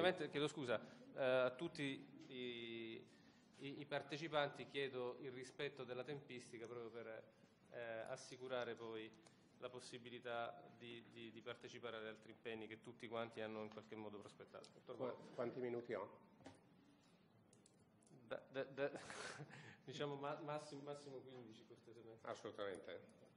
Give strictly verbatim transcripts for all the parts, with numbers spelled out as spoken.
ovviamente, chiedo scusa, eh, a tutti i, i, i partecipanti chiedo il rispetto della tempistica proprio per eh, assicurare poi la possibilità di, di, di partecipare ad altri impegni che tutti quanti hanno in qualche modo prospettato. Qu quanti minuti ho? Da, da, da, diciamo ma, massimo, massimo quindici cortesemente. Assolutamente.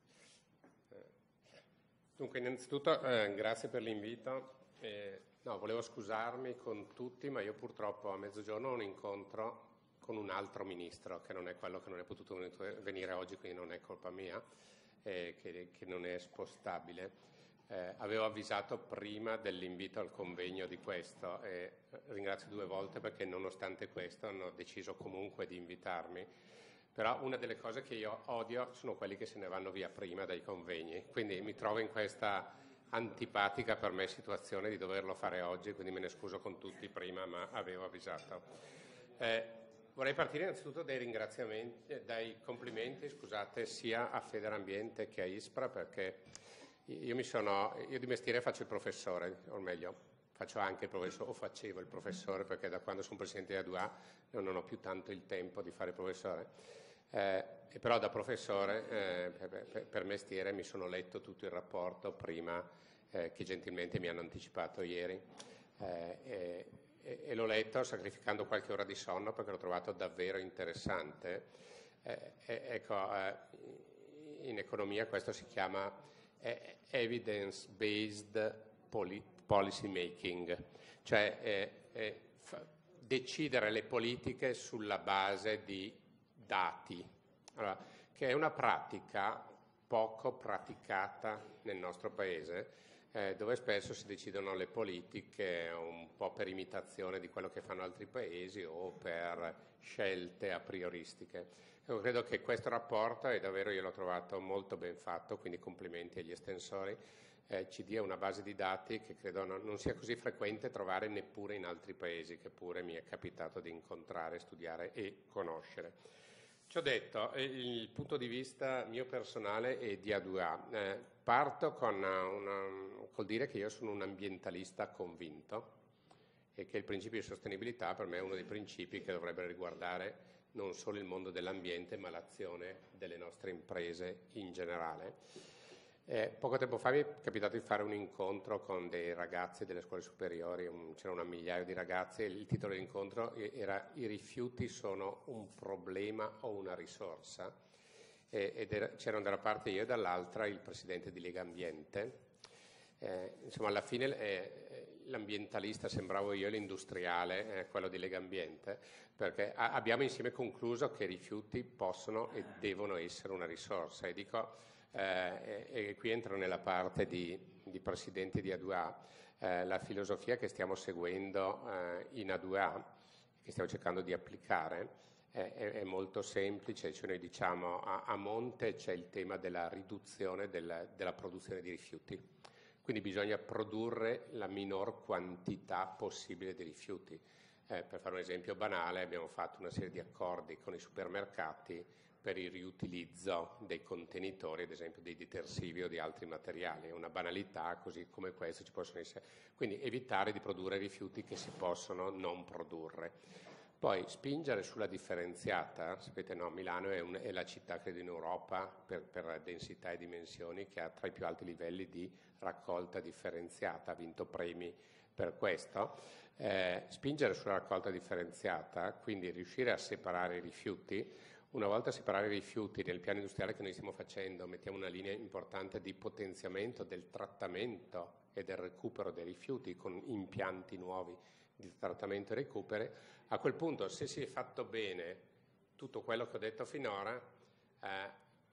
Eh. Dunque, innanzitutto eh, grazie per l'invito. Eh, no, volevo scusarmi con tutti, ma io purtroppo a mezzogiorno ho un incontro con un altro ministro, che non è quello che non è potuto venire oggi, quindi non è colpa mia, eh, che, che non è spostabile. Eh, avevo avvisato prima dell'invito al convegno di questo e ringrazio due volte perché nonostante questo hanno deciso comunque di invitarmi. Però una delle cose che io odio sono quelli che se ne vanno via prima dai convegni, quindi mi trovo in questa antipatica per me situazione di doverlo fare oggi, quindi me ne scuso con tutti prima, ma avevo avvisato. Eh, vorrei partire innanzitutto dai ringraziamenti, dai complimenti, scusate, sia a Federambiente che a ISPRA, perché io, mi sono, io di mestiere faccio il professore, o meglio, faccio anche il professore, o facevo il professore, perché da quando sono presidente della D U A non ho più tanto il tempo di fare il professore. Eh, e però da professore, eh, per, per mestiere, mi sono letto tutto il rapporto prima eh, che gentilmente mi hanno anticipato ieri eh, e, e, e l'ho letto sacrificando qualche ora di sonno perché l'ho trovato davvero interessante. Eh, eh, ecco, eh, in economia questo si chiama eh, evidence-based policy making, cioè eh, eh, decidere le politiche sulla base di dati, allora, che è una pratica poco praticata nel nostro Paese, eh, dove spesso si decidono le politiche un po' per imitazione di quello che fanno altri paesi o per scelte a prioristiche. Io credo che questo rapporto, e davvero io l'ho trovato molto ben fatto, quindi complimenti agli estensori, eh, ci dia una base di dati che credo non, non sia così frequente trovare neppure in altri paesi, che pure mi è capitato di incontrare, studiare e conoscere. Ci ho detto, il punto di vista mio personale è di A due A. Eh, parto con una, col dire che io sono un ambientalista convinto e che il principio di sostenibilità per me è uno dei principi che dovrebbe riguardare non solo il mondo dell'ambiente ma l'azione delle nostre imprese in generale. Eh, poco tempo fa mi è capitato di fare un incontro con dei ragazzi delle scuole superiori, c'era un migliaio di ragazzi e il titolo dell'incontro era "I rifiuti sono un problema o una risorsa?" Eh, ed c'erano da una parte io e dall'altra il presidente di Lega Ambiente. Eh, insomma, alla fine eh, l'ambientalista sembravo io, l'industriale, eh, quello di Lega Ambiente, perché a- abbiamo insieme concluso che i rifiuti possono e devono essere una risorsa. E dico, eh, e, e qui entro nella parte di, di presidente di A due A, eh, la filosofia che stiamo seguendo eh, in A due A, che stiamo cercando di applicare, eh, è, è molto semplice, cioè noi diciamo a, a monte c'è il tema della riduzione della, della produzione di rifiuti. Quindi bisogna produrre la minor quantità possibile di rifiuti. Eh, per fare un esempio banale, abbiamo fatto una serie di accordi con i supermercati per il riutilizzo dei contenitori, ad esempio dei detersivi o di altri materiali. È una banalità, così come questo ci possono essere. Quindi evitare di produrre rifiuti che si possono non produrre. Poi spingere sulla differenziata, sapete no, Milano è, un, è la città credo in Europa per, per densità e dimensioni che ha tra i più alti livelli di raccolta differenziata, ha vinto premi per questo. Eh, spingere sulla raccolta differenziata, quindi riuscire a separare i rifiuti. Una volta separare i rifiuti nel piano industriale che noi stiamo facendo, mettiamo una linea importante di potenziamento del trattamento e del recupero dei rifiuti con impianti nuovi di trattamento e recupero. A quel punto, se si è fatto bene tutto quello che ho detto finora, eh,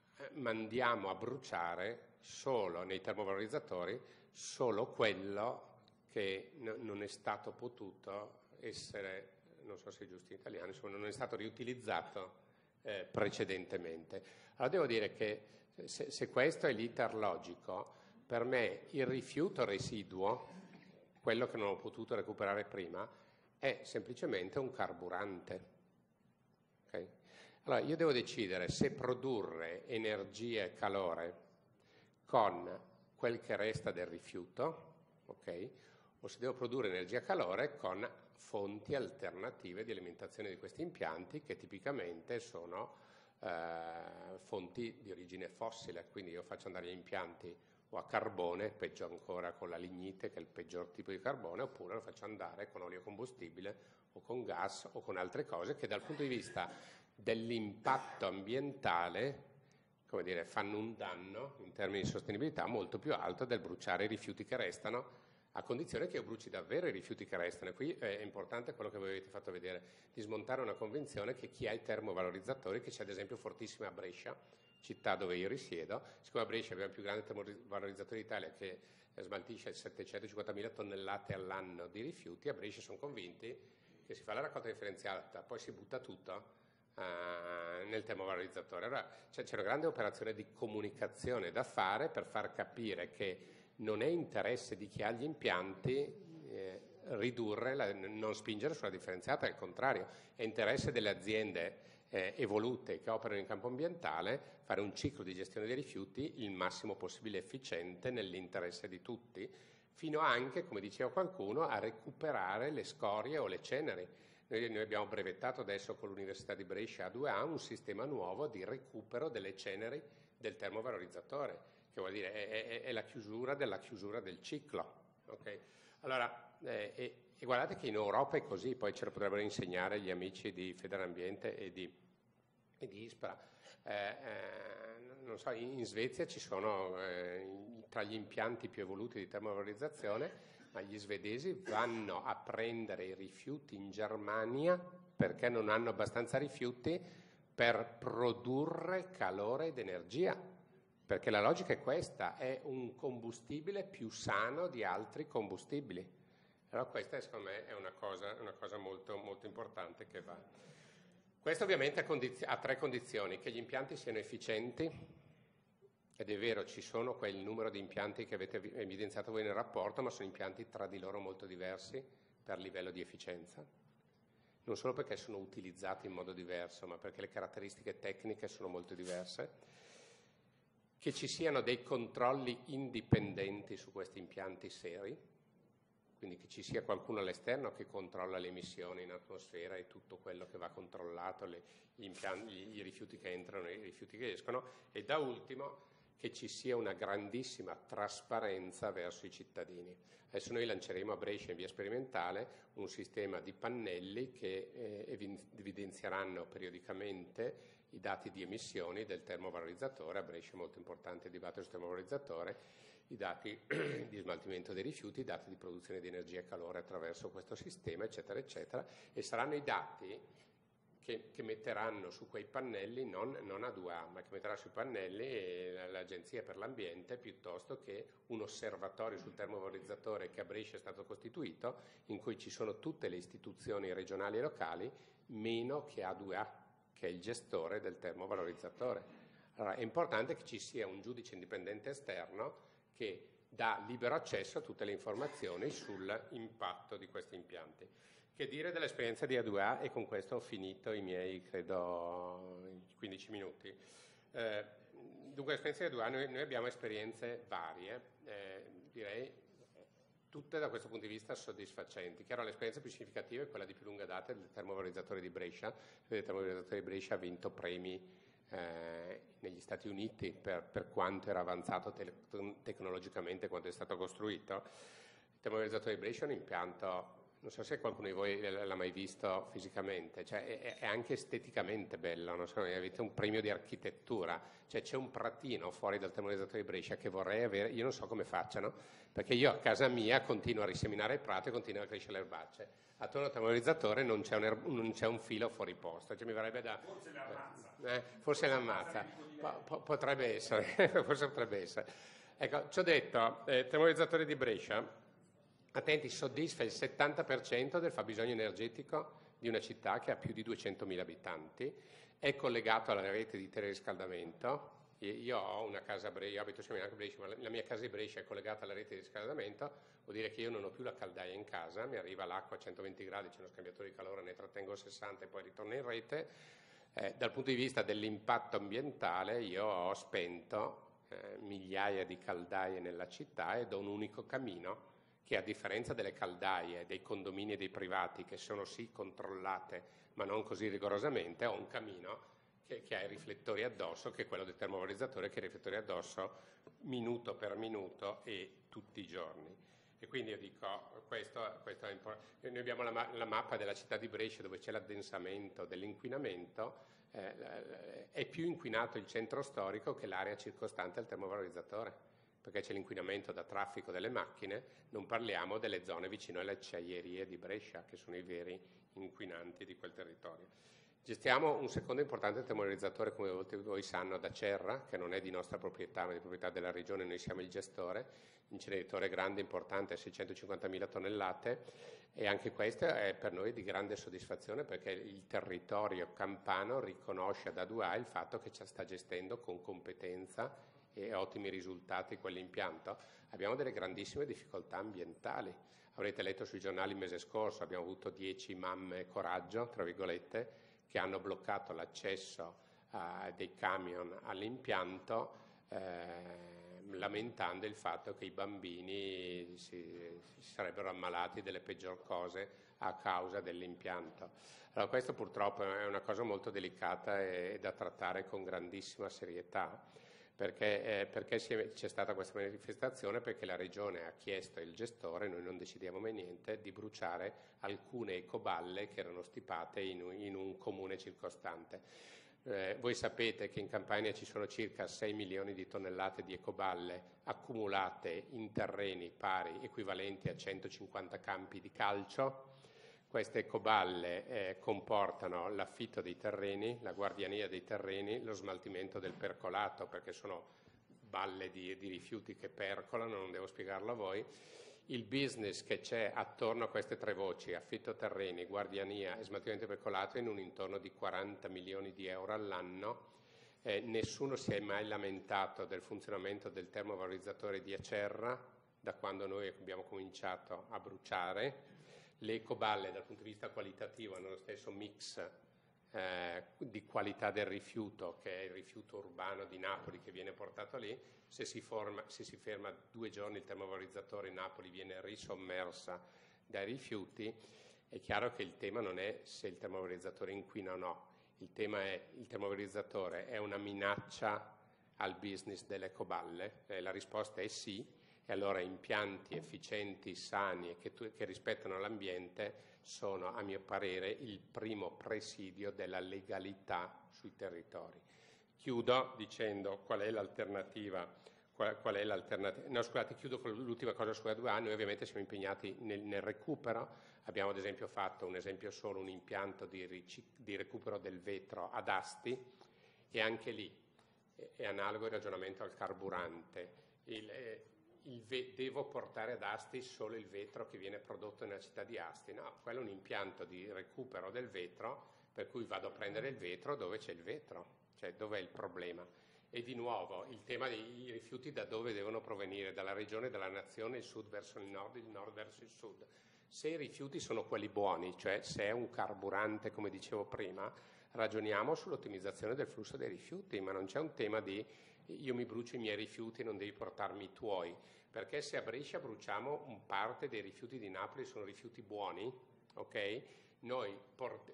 mandiamo a bruciare solo nei termovalorizzatori solo quello che no, non è stato potuto essere, non so se è giusto in italiano, insomma non è stato riutilizzato eh, precedentemente. Allora devo dire che se, se questo è l'iter logico, per me il rifiuto residuo, quello che non ho potuto recuperare prima, è semplicemente un carburante. Okay? Allora io devo decidere se produrre energia e calore con quel che resta del rifiuto, okay? o se devo produrre energia a calore con fonti alternative di alimentazione di questi impianti, che tipicamente sono eh, fonti di origine fossile. Quindi io faccio andare gli impianti o a carbone, peggio ancora con la lignite, che è il peggior tipo di carbone, oppure lo faccio andare con olio combustibile o con gas o con altre cose che dal punto di vista dell'impatto ambientale, come dire, fanno un danno in termini di sostenibilità molto più alto del bruciare i rifiuti che restano, a condizione che io bruci davvero i rifiuti che restano. E qui è importante quello che voi avete fatto vedere, di smontare una convinzione che chi ha i termovalorizzatori, che c'è ad esempio fortissima a Brescia, città dove io risiedo, siccome a Brescia abbiamo il più grande termovalorizzatore d'Italia che smaltisce settecentocinquantamila tonnellate all'anno di rifiuti, a Brescia sono convinti che si fa la raccolta differenziata, poi si butta tutto Uh, nel termovalorizzatore. Allora c'è, c'è una grande operazione di comunicazione da fare per far capire che non è interesse di chi ha gli impianti eh, ridurre, la, non spingere sulla differenziata, al contrario, è interesse delle aziende eh, evolute che operano in campo ambientale fare un ciclo di gestione dei rifiuti il massimo possibile efficiente nell'interesse di tutti, fino anche, come diceva qualcuno, a recuperare le scorie o le ceneri. Noi, noi abbiamo brevettato adesso con l'Università di Brescia A due A un sistema nuovo di recupero delle ceneri del termovalorizzatore, che vuol dire è, è, è la chiusura della chiusura del ciclo. Okay? Allora, eh, e, e guardate che in Europa è così, poi ce lo potrebbero insegnare gli amici di Federambiente e di, e di ISPRA. Eh, eh, non so, in, in Svezia ci sono eh, tra gli impianti più evoluti di termovalorizzazione, ma gli svedesi vanno a prendere i rifiuti in Germania perché non hanno abbastanza rifiuti per produrre calore ed energia, perché la logica è questa, è un combustibile più sano di altri combustibili. Allora questa secondo me è una cosa, una cosa molto, molto importante che va. Questo ovviamente ha, condiz- ha tre condizioni: che gli impianti siano efficienti. Ed è vero, ci sono quel numero di impianti che avete evidenziato voi nel rapporto, ma sono impianti tra di loro molto diversi per livello di efficienza. Non solo perché sono utilizzati in modo diverso, ma perché le caratteristiche tecniche sono molto diverse. Che ci siano dei controlli indipendenti su questi impianti seri, quindi che ci sia qualcuno all'esterno che controlla le emissioni in atmosfera e tutto quello che va controllato, le, gli, impianti, gli, i rifiuti che entrano e i rifiuti che escono, e da ultimo che ci sia una grandissima trasparenza verso i cittadini. Adesso noi lanceremo a Brescia in via sperimentale un sistema di pannelli che eh, evidenzieranno periodicamente i dati di emissioni del termovalorizzatore. A Brescia è molto importante il dibattito sul termovalorizzatore, i dati di smaltimento dei rifiuti, i dati di produzione di energia e calore attraverso questo sistema, eccetera, eccetera, e saranno i dati Che, che metteranno su quei pannelli, non, non A due A, ma che metterà sui pannelli l'Agenzia per l'Ambiente, piuttosto che un osservatorio sul termovalorizzatore che a Brescia è stato costituito, in cui ci sono tutte le istituzioni regionali e locali, meno che A due A, che è il gestore del termovalorizzatore. Allora è importante che ci sia un giudice indipendente esterno che dà libero accesso a tutte le informazioni sull'impatto di questi impianti. Che dire dell'esperienza di A due A, e con questo ho finito i miei, credo, quindici minuti. Eh, dunque, l'esperienza di A due A, noi, noi abbiamo esperienze varie, eh, direi tutte da questo punto di vista soddisfacenti. Chiaro, l'esperienza più significativa è quella di più lunga data del termovalorizzatore di Brescia. Il termovalorizzatore di Brescia ha vinto premi eh, negli Stati Uniti per, per quanto era avanzato te- tecnologicamente, quanto è stato costruito. Il termovalorizzatore di Brescia è un impianto, non so se qualcuno di voi l'ha mai visto fisicamente, cioè è, è anche esteticamente bello, non so, avete un premio di architettura, cioè c'è un pratino fuori dal termovalorizzatore di Brescia che vorrei avere, io non so come facciano, perché io a casa mia continuo a riseminare il prato e continuo a crescere le erbacce. Attorno al termovalorizzatore non c'è un, er- non c'è un filo fuori posto, cioè mi verrebbe da... Forse l'ammazza. Eh, forse l'ammazza, po- po- potrebbe essere, forse potrebbe essere. Ecco, ci ho detto, eh, termovalorizzatore di Brescia, attenti, soddisfa il settanta per cento del fabbisogno energetico di una città che ha più di duecentomila abitanti, è collegato alla rete di teleriscaldamento. Io ho una casa a Brescia, io abito a Brescia, ma la mia casa di Brescia è collegata alla rete di riscaldamento, vuol dire che io non ho più la caldaia in casa, mi arriva l'acqua a centoventi gradi, c'è uno scambiatore di calore, ne trattengo sessanta e poi ritorno in rete. Eh, dal punto di vista dell'impatto ambientale io ho spento eh, migliaia di caldaie nella città ed ho un unico camino che a differenza delle caldaie, dei condomini e dei privati, che sono sì controllate ma non così rigorosamente, ho un camino che, che ha i riflettori addosso, che è quello del termovalorizzatore, che ha i riflettori addosso minuto per minuto e tutti i giorni. E quindi io dico, questo, questo è importante. Noi abbiamo la, la mappa della città di Brescia dove c'è l'addensamento dell'inquinamento, eh, è più inquinato il centro storico che l'area circostante al termovalorizzatore, perché c'è l'inquinamento da traffico delle macchine, non parliamo delle zone vicino alle acciaierie di Brescia, che sono i veri inquinanti di quel territorio. Gestiamo un secondo importante termovalorizzatore, come molti di voi sanno, da Cerra, che non è di nostra proprietà, ma di proprietà della regione, noi siamo il gestore, inceneritore grande, importante, seicentocinquantamila tonnellate, e anche questo è per noi di grande soddisfazione perché il territorio campano riconosce ad A due A il fatto che ci sta gestendo con competenza e ottimi risultati quell'impianto. Abbiamo delle grandissime difficoltà ambientali. Avrete letto sui giornali il mese scorso, abbiamo avuto dieci mamme coraggio, tra virgolette, che hanno bloccato l'accesso uh, dei camion all'impianto, eh, lamentando il fatto che i bambini si, si sarebbero ammalati delle peggior cose a causa dell'impianto. Allora, questo purtroppo è una cosa molto delicata e, e da trattare con grandissima serietà, perché, eh, perché c'è stata questa manifestazione, perché la Regione ha chiesto al gestore, noi non decidiamo mai niente, di bruciare alcune ecoballe che erano stipate in un, in un comune circostante. Eh, voi sapete che in Campania ci sono circa sei milioni di tonnellate di ecoballe accumulate in terreni pari, equivalenti a centocinquanta campi di calcio. Queste ecoballe eh, comportano l'affitto dei terreni, la guardiania dei terreni, lo smaltimento del percolato, perché sono balle di, di rifiuti che percolano, non devo spiegarlo a voi. Il business che c'è attorno a queste tre voci, affitto terreni, guardiania e smaltimento percolato, è in un intorno di quaranta milioni di euro all'anno. Eh, nessuno si è mai lamentato del funzionamento del termovalorizzatore di Acerra da quando noi abbiamo cominciato a bruciare. Le ecoballe dal punto di vista qualitativo hanno lo stesso mix eh, di qualità del rifiuto, che è il rifiuto urbano di Napoli che viene portato lì. Se si, forma, se si ferma due giorni il termovalorizzatore, Napoli viene risommersa dai rifiuti. È chiaro che il tema non è se il termovalorizzatore inquina o no, il tema è il termovalorizzatore è una minaccia al business delle ecoballe? Eh, la risposta è sì. E allora impianti efficienti, sani e che, che rispettano l'ambiente sono, a mio parere, il primo presidio della legalità sui territori. Chiudo dicendo qual è l'alternativa. Qual, qual è l'alternativa? No, scusate, chiudo con l'ultima cosa su A due A. Noi ovviamente siamo impegnati nel, nel recupero. Abbiamo ad esempio fatto, un esempio solo, un impianto di, ric- di recupero del vetro ad Asti, e anche lì è, è analogo il ragionamento al carburante. Il, eh, Il ve- devo portare ad Asti solo il vetro che viene prodotto nella città di Asti? No, quello è un impianto di recupero del vetro, per cui vado a prendere il vetro dove c'è il vetro, cioè dov'è il problema. E di nuovo il tema dei rifiuti da dove devono provenire, dalla regione, dalla nazione, il sud verso il nord, il nord verso il sud. Se i rifiuti sono quelli buoni, cioè se è un carburante come dicevo prima, ragioniamo sull'ottimizzazione del flusso dei rifiuti, ma non c'è un tema di io mi brucio i miei rifiuti, non devi portarmi i tuoi, perché se a Brescia bruciamo un parte dei rifiuti di Napoli sono rifiuti buoni, ok? Noi port-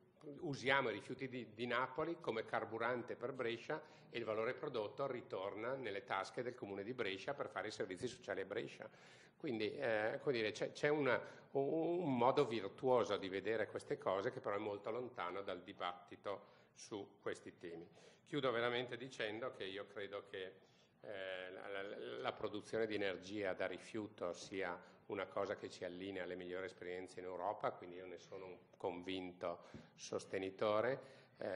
usiamo i rifiuti di, di Napoli come carburante per Brescia e il valore prodotto ritorna nelle tasche del comune di Brescia per fare i servizi sociali a Brescia. Quindi eh, come dire, c'è, c'è una, un modo virtuoso di vedere queste cose che però è molto lontano dal dibattito su questi temi. Chiudo veramente dicendo che io credo che eh, la, la, la produzione di energia da rifiuto sia una cosa che ci allinea alle migliori esperienze in Europa, quindi io ne sono un convinto sostenitore.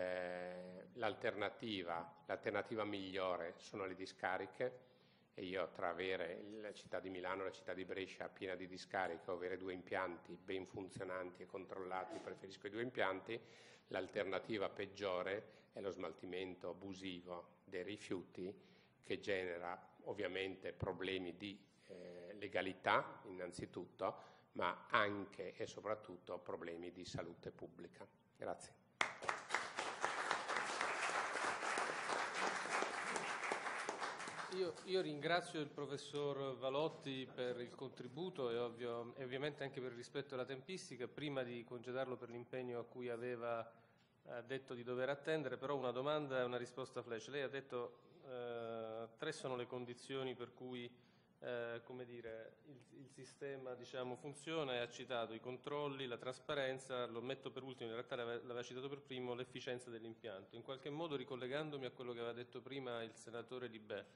Eh, l'alternativa, l'alternativa migliore sono le discariche, e io tra avere la città di Milano e la città di Brescia piena di discariche o avere due impianti ben funzionanti e controllati, preferisco i due impianti. L'alternativa peggiore è lo smaltimento abusivo dei rifiuti, che genera ovviamente problemi di eh, legalità innanzitutto, ma anche e soprattutto problemi di salute pubblica. Grazie. io, io ringrazio il professor Valotti per il contributo e, ovvio, e ovviamente anche per il rispetto alla tempistica. Prima di congedarlo per l'impegno a cui aveva eh, detto di dover attendere, però una domanda e una risposta flash. Lei ha detto eh, tre sono le condizioni per cui eh, come dire, il, il sistema diciamo, funziona e ha citato i controlli, la trasparenza, lo metto per ultimo, in realtà l'aveva citato per primo, l'efficienza dell'impianto. In qualche modo, ricollegandomi a quello che aveva detto prima il senatore Li Bè,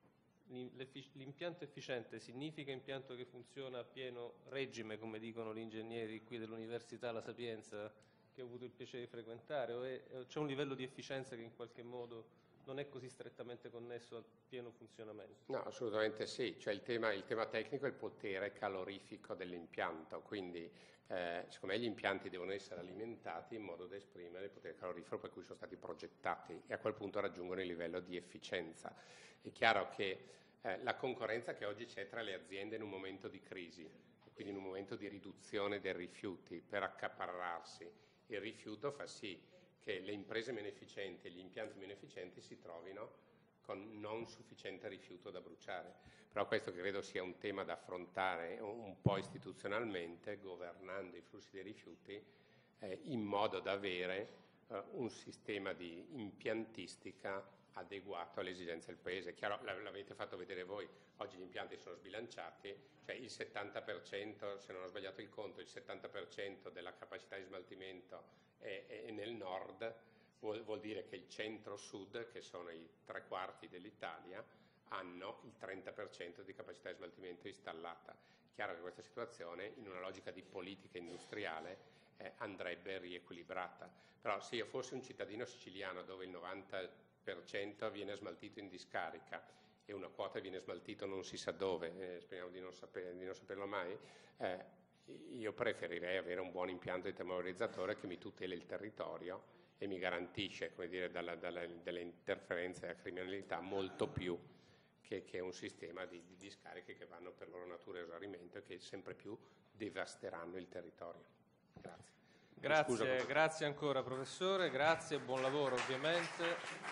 l'impianto efficiente significa impianto che funziona a pieno regime, come dicono gli ingegneri qui dell'Università La Sapienza, che ho avuto il piacere di frequentare, o c'è un livello di efficienza che in qualche modo non è così strettamente connesso al pieno funzionamento? No, assolutamente sì, cioè il tema, il tema tecnico è il potere calorifico dell'impianto, quindi eh, secondo me gli impianti devono essere alimentati in modo da esprimere il potere calorifero per cui sono stati progettati e a quel punto raggiungono il livello di efficienza. È chiaro che eh, la concorrenza che oggi c'è tra le aziende in un momento di crisi, quindi in un momento di riduzione dei rifiuti per accaparrarsi il rifiuto fa sì che le imprese meno efficienti e gli impianti meno efficienti si trovino con non sufficiente rifiuto da bruciare. Però questo credo sia un tema da affrontare un po' istituzionalmente, governando i flussi dei rifiuti, eh, in modo da avere eh, un sistema di impiantistica adeguato alle esigenze del Paese. Chiaro, l'avete fatto vedere voi, oggi gli impianti sono sbilanciati, cioè il settanta per cento, se non ho sbagliato il conto, il settanta per cento della capacità di smaltimento è, è nel nord, vuol, vuol dire che il centro-sud, che sono i tre quarti dell'Italia, hanno il trenta per cento di capacità di smaltimento installata. Chiaro che questa situazione, in una logica di politica industriale, eh, andrebbe riequilibrata. Però se io fossi un cittadino siciliano dove il novanta per cento viene smaltito in discarica e una quota viene smaltito non si sa dove, eh, speriamo di non, saper, di non saperlo mai, eh, io preferirei avere un buon impianto di termovalorizzatore che mi tutela il territorio e mi garantisce, come dire, dalla, dalla, dalle interferenze della criminalità molto più che, che un sistema di, di discariche che vanno per loro natura a esaurimento e che sempre più devasteranno il territorio. Grazie. Grazie, grazie ancora professore, grazie, buon lavoro ovviamente.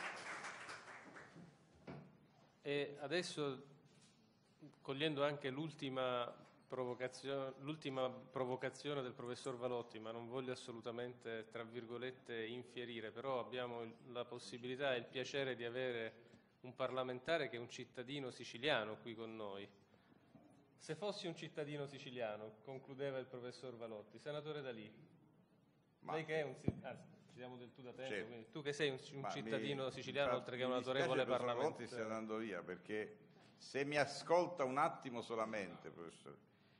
E adesso, cogliendo anche l'ultima provocazione, l'ultima provocazione del professor Valotti, ma non voglio assolutamente, tra virgolette, infierire, però abbiamo la possibilità e il piacere di avere un parlamentare che è un cittadino siciliano qui con noi. Se fossi un cittadino siciliano, concludeva il professor Valotti, senatore D'Alì, ma lei che è un... Anzi, ci siamo del tu da tempo, certo. Quindi tu che sei un, un cittadino mi, siciliano fa, oltre che un autorevole parlamento. Mi stia andando via, perché se mi ascolta un attimo solamente, professore,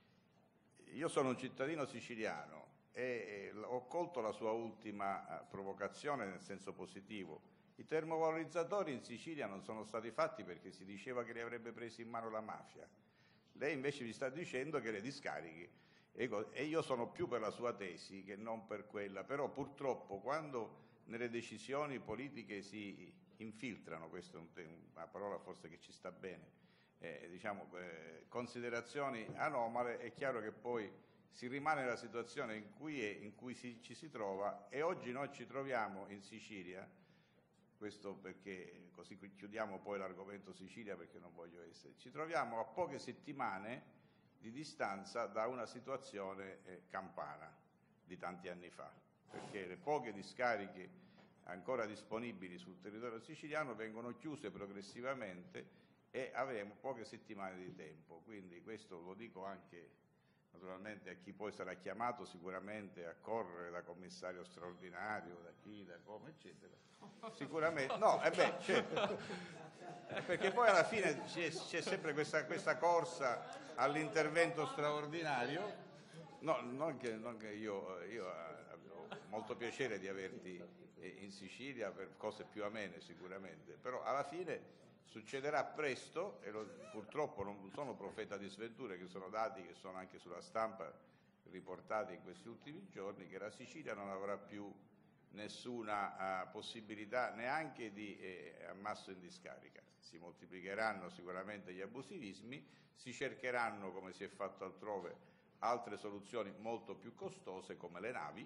io sono un cittadino siciliano e, e ho colto la sua ultima provocazione nel senso positivo. I termovalorizzatori in Sicilia non sono stati fatti perché si diceva che li avrebbe presi in mano la mafia. Lei invece mi sta dicendo che le discarichi. E io sono più per la sua tesi che non per quella, però purtroppo quando nelle decisioni politiche si infiltrano, questa è una parola forse che ci sta bene, eh, diciamo, eh, considerazioni anomale, è chiaro che poi si rimane nella situazione in cui, è, in cui si, ci si trova, e oggi noi ci troviamo in Sicilia, questo perché così chiudiamo poi l'argomento Sicilia perché non voglio essere, ci troviamo a poche settimane di distanza da una situazione eh, campana di tanti anni fa, perché le poche discariche ancora disponibili sul territorio siciliano vengono chiuse progressivamente e avremo poche settimane di tempo. Quindi questo lo dico anche naturalmente a chi poi sarà chiamato sicuramente a correre da commissario straordinario, da chi, da come, eccetera. Sicuramente, no, eh beh, certo. Perché poi alla fine c'è, c'è sempre questa, questa corsa all'intervento straordinario. No, non che, non che io, io ho molto piacere di averti in Sicilia per cose più amene sicuramente, però alla fine succederà presto, e lo, purtroppo non sono profeta di sventure, che sono dati che sono anche sulla stampa riportati in questi ultimi giorni, che la Sicilia non avrà più nessuna uh, possibilità neanche di eh, ammasso in discarica. Si moltiplicheranno sicuramente gli abusivismi, si cercheranno, come si è fatto altrove, altre soluzioni molto più costose come le navi,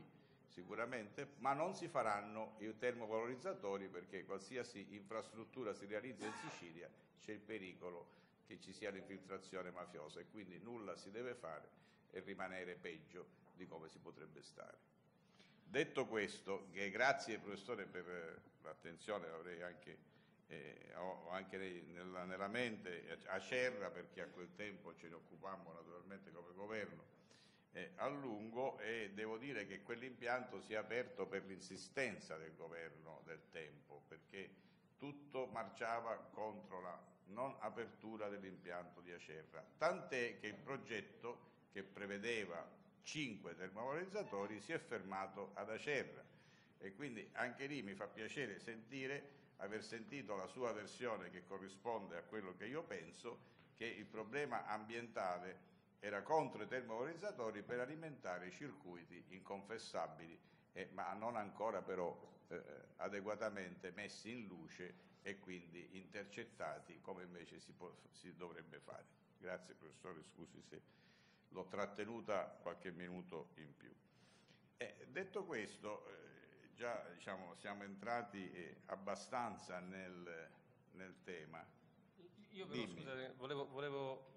sicuramente, ma non si faranno i termovalorizzatori perché qualsiasi infrastruttura si realizza in Sicilia c'è il pericolo che ci sia l'infiltrazione mafiosa e quindi nulla si deve fare e rimanere peggio di come si potrebbe stare. Detto questo, che grazie professore per l'attenzione, avrei anche, eh, ho anche nella, nella mente Acerra, perché a quel tempo ce ne occupammo naturalmente come governo eh, a lungo, e devo dire che quell'impianto si è aperto per l'insistenza del governo del tempo, perché tutto marciava contro la non apertura dell'impianto di Acerra, tant'è che il progetto che prevedeva cinque termovalorizzatori si è fermato ad Acerra, e quindi anche lì mi fa piacere sentire, aver sentito la sua versione che corrisponde a quello che io penso, che il problema ambientale era contro i termovalorizzatori per alimentare i circuiti inconfessabili, eh, ma non ancora però eh, adeguatamente messi in luce e quindi intercettati come invece si, può, si dovrebbe fare. Grazie professore, scusi se l'ho trattenuta qualche minuto in più. Eh, detto questo, eh, già diciamo, siamo entrati eh, abbastanza nel, nel tema. Io però, scusate, volevo, volevo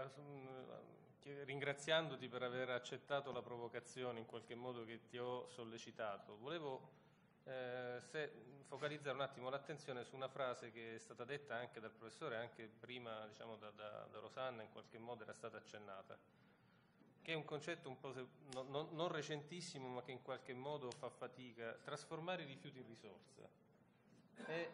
uh, ringraziandoti per aver accettato la provocazione in qualche modo che ti ho sollecitato, volevo eh, se, focalizzare un attimo l'attenzione su una frase che è stata detta anche dal professore, anche prima diciamo, da, da, da Rosanna, in qualche modo era stata accennata, che è un concetto un po' se, no, no, non recentissimo, ma che in qualche modo fa fatica: trasformare i rifiuti in risorsa. E...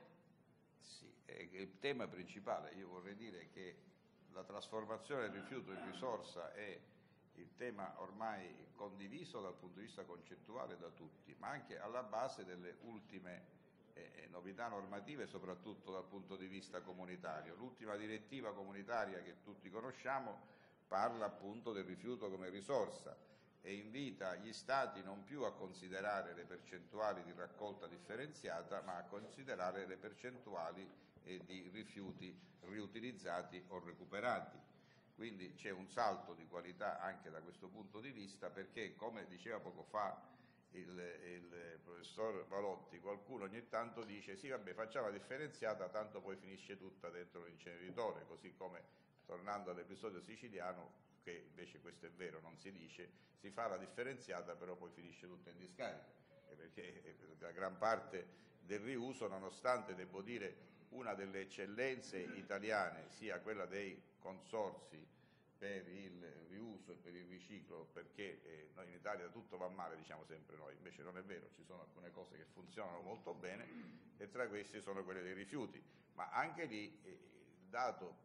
Sì, è il tema principale. Io vorrei dire che la trasformazione del rifiuto in risorsa è il tema ormai condiviso dal punto di vista concettuale da tutti, ma anche alla base delle ultime eh, novità normative, soprattutto dal punto di vista comunitario. L'ultima direttiva comunitaria che tutti conosciamo parla appunto del rifiuto come risorsa e invita gli Stati non più a considerare le percentuali di raccolta differenziata, ma a considerare le percentuali eh, di rifiuti riutilizzati o recuperati. Quindi c'è un salto di qualità anche da questo punto di vista, perché come diceva poco fa il, il professor Valotti, qualcuno ogni tanto dice sì vabbè facciamo la differenziata tanto poi finisce tutta dentro l'inceneritore, così come tornando all'episodio siciliano, che invece questo è vero, non si dice, si fa la differenziata però poi finisce tutta in discarica, perché la gran parte del riuso, nonostante devo dire una delle eccellenze italiane sia quella dei consorzi per il riuso e per il riciclo, perché eh, noi in Italia tutto va male, diciamo sempre noi, invece non è vero, ci sono alcune cose che funzionano molto bene e tra queste sono quelle dei rifiuti, ma anche lì eh, il dato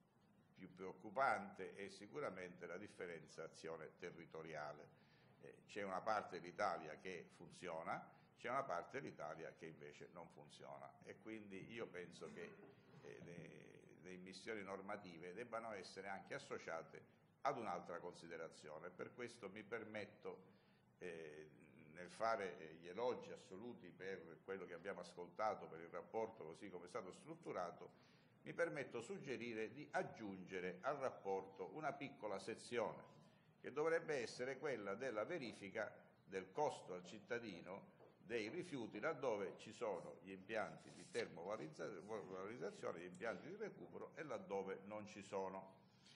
più preoccupante è sicuramente la differenziazione territoriale. Eh, c'è una parte dell'Italia che funziona, c'è una parte dell'Italia che invece non funziona e quindi io penso che eh, le, le immissioni normative debbano essere anche associate ad un'altra considerazione. Per questo mi permetto, eh, nel fare gli elogi assoluti per quello che abbiamo ascoltato, per il rapporto così come è stato strutturato, mi permetto suggerire di aggiungere al rapporto una piccola sezione che dovrebbe essere quella della verifica del costo al cittadino dei rifiuti laddove ci sono gli impianti di termovalorizzazione, gli impianti di recupero e laddove non ci sono,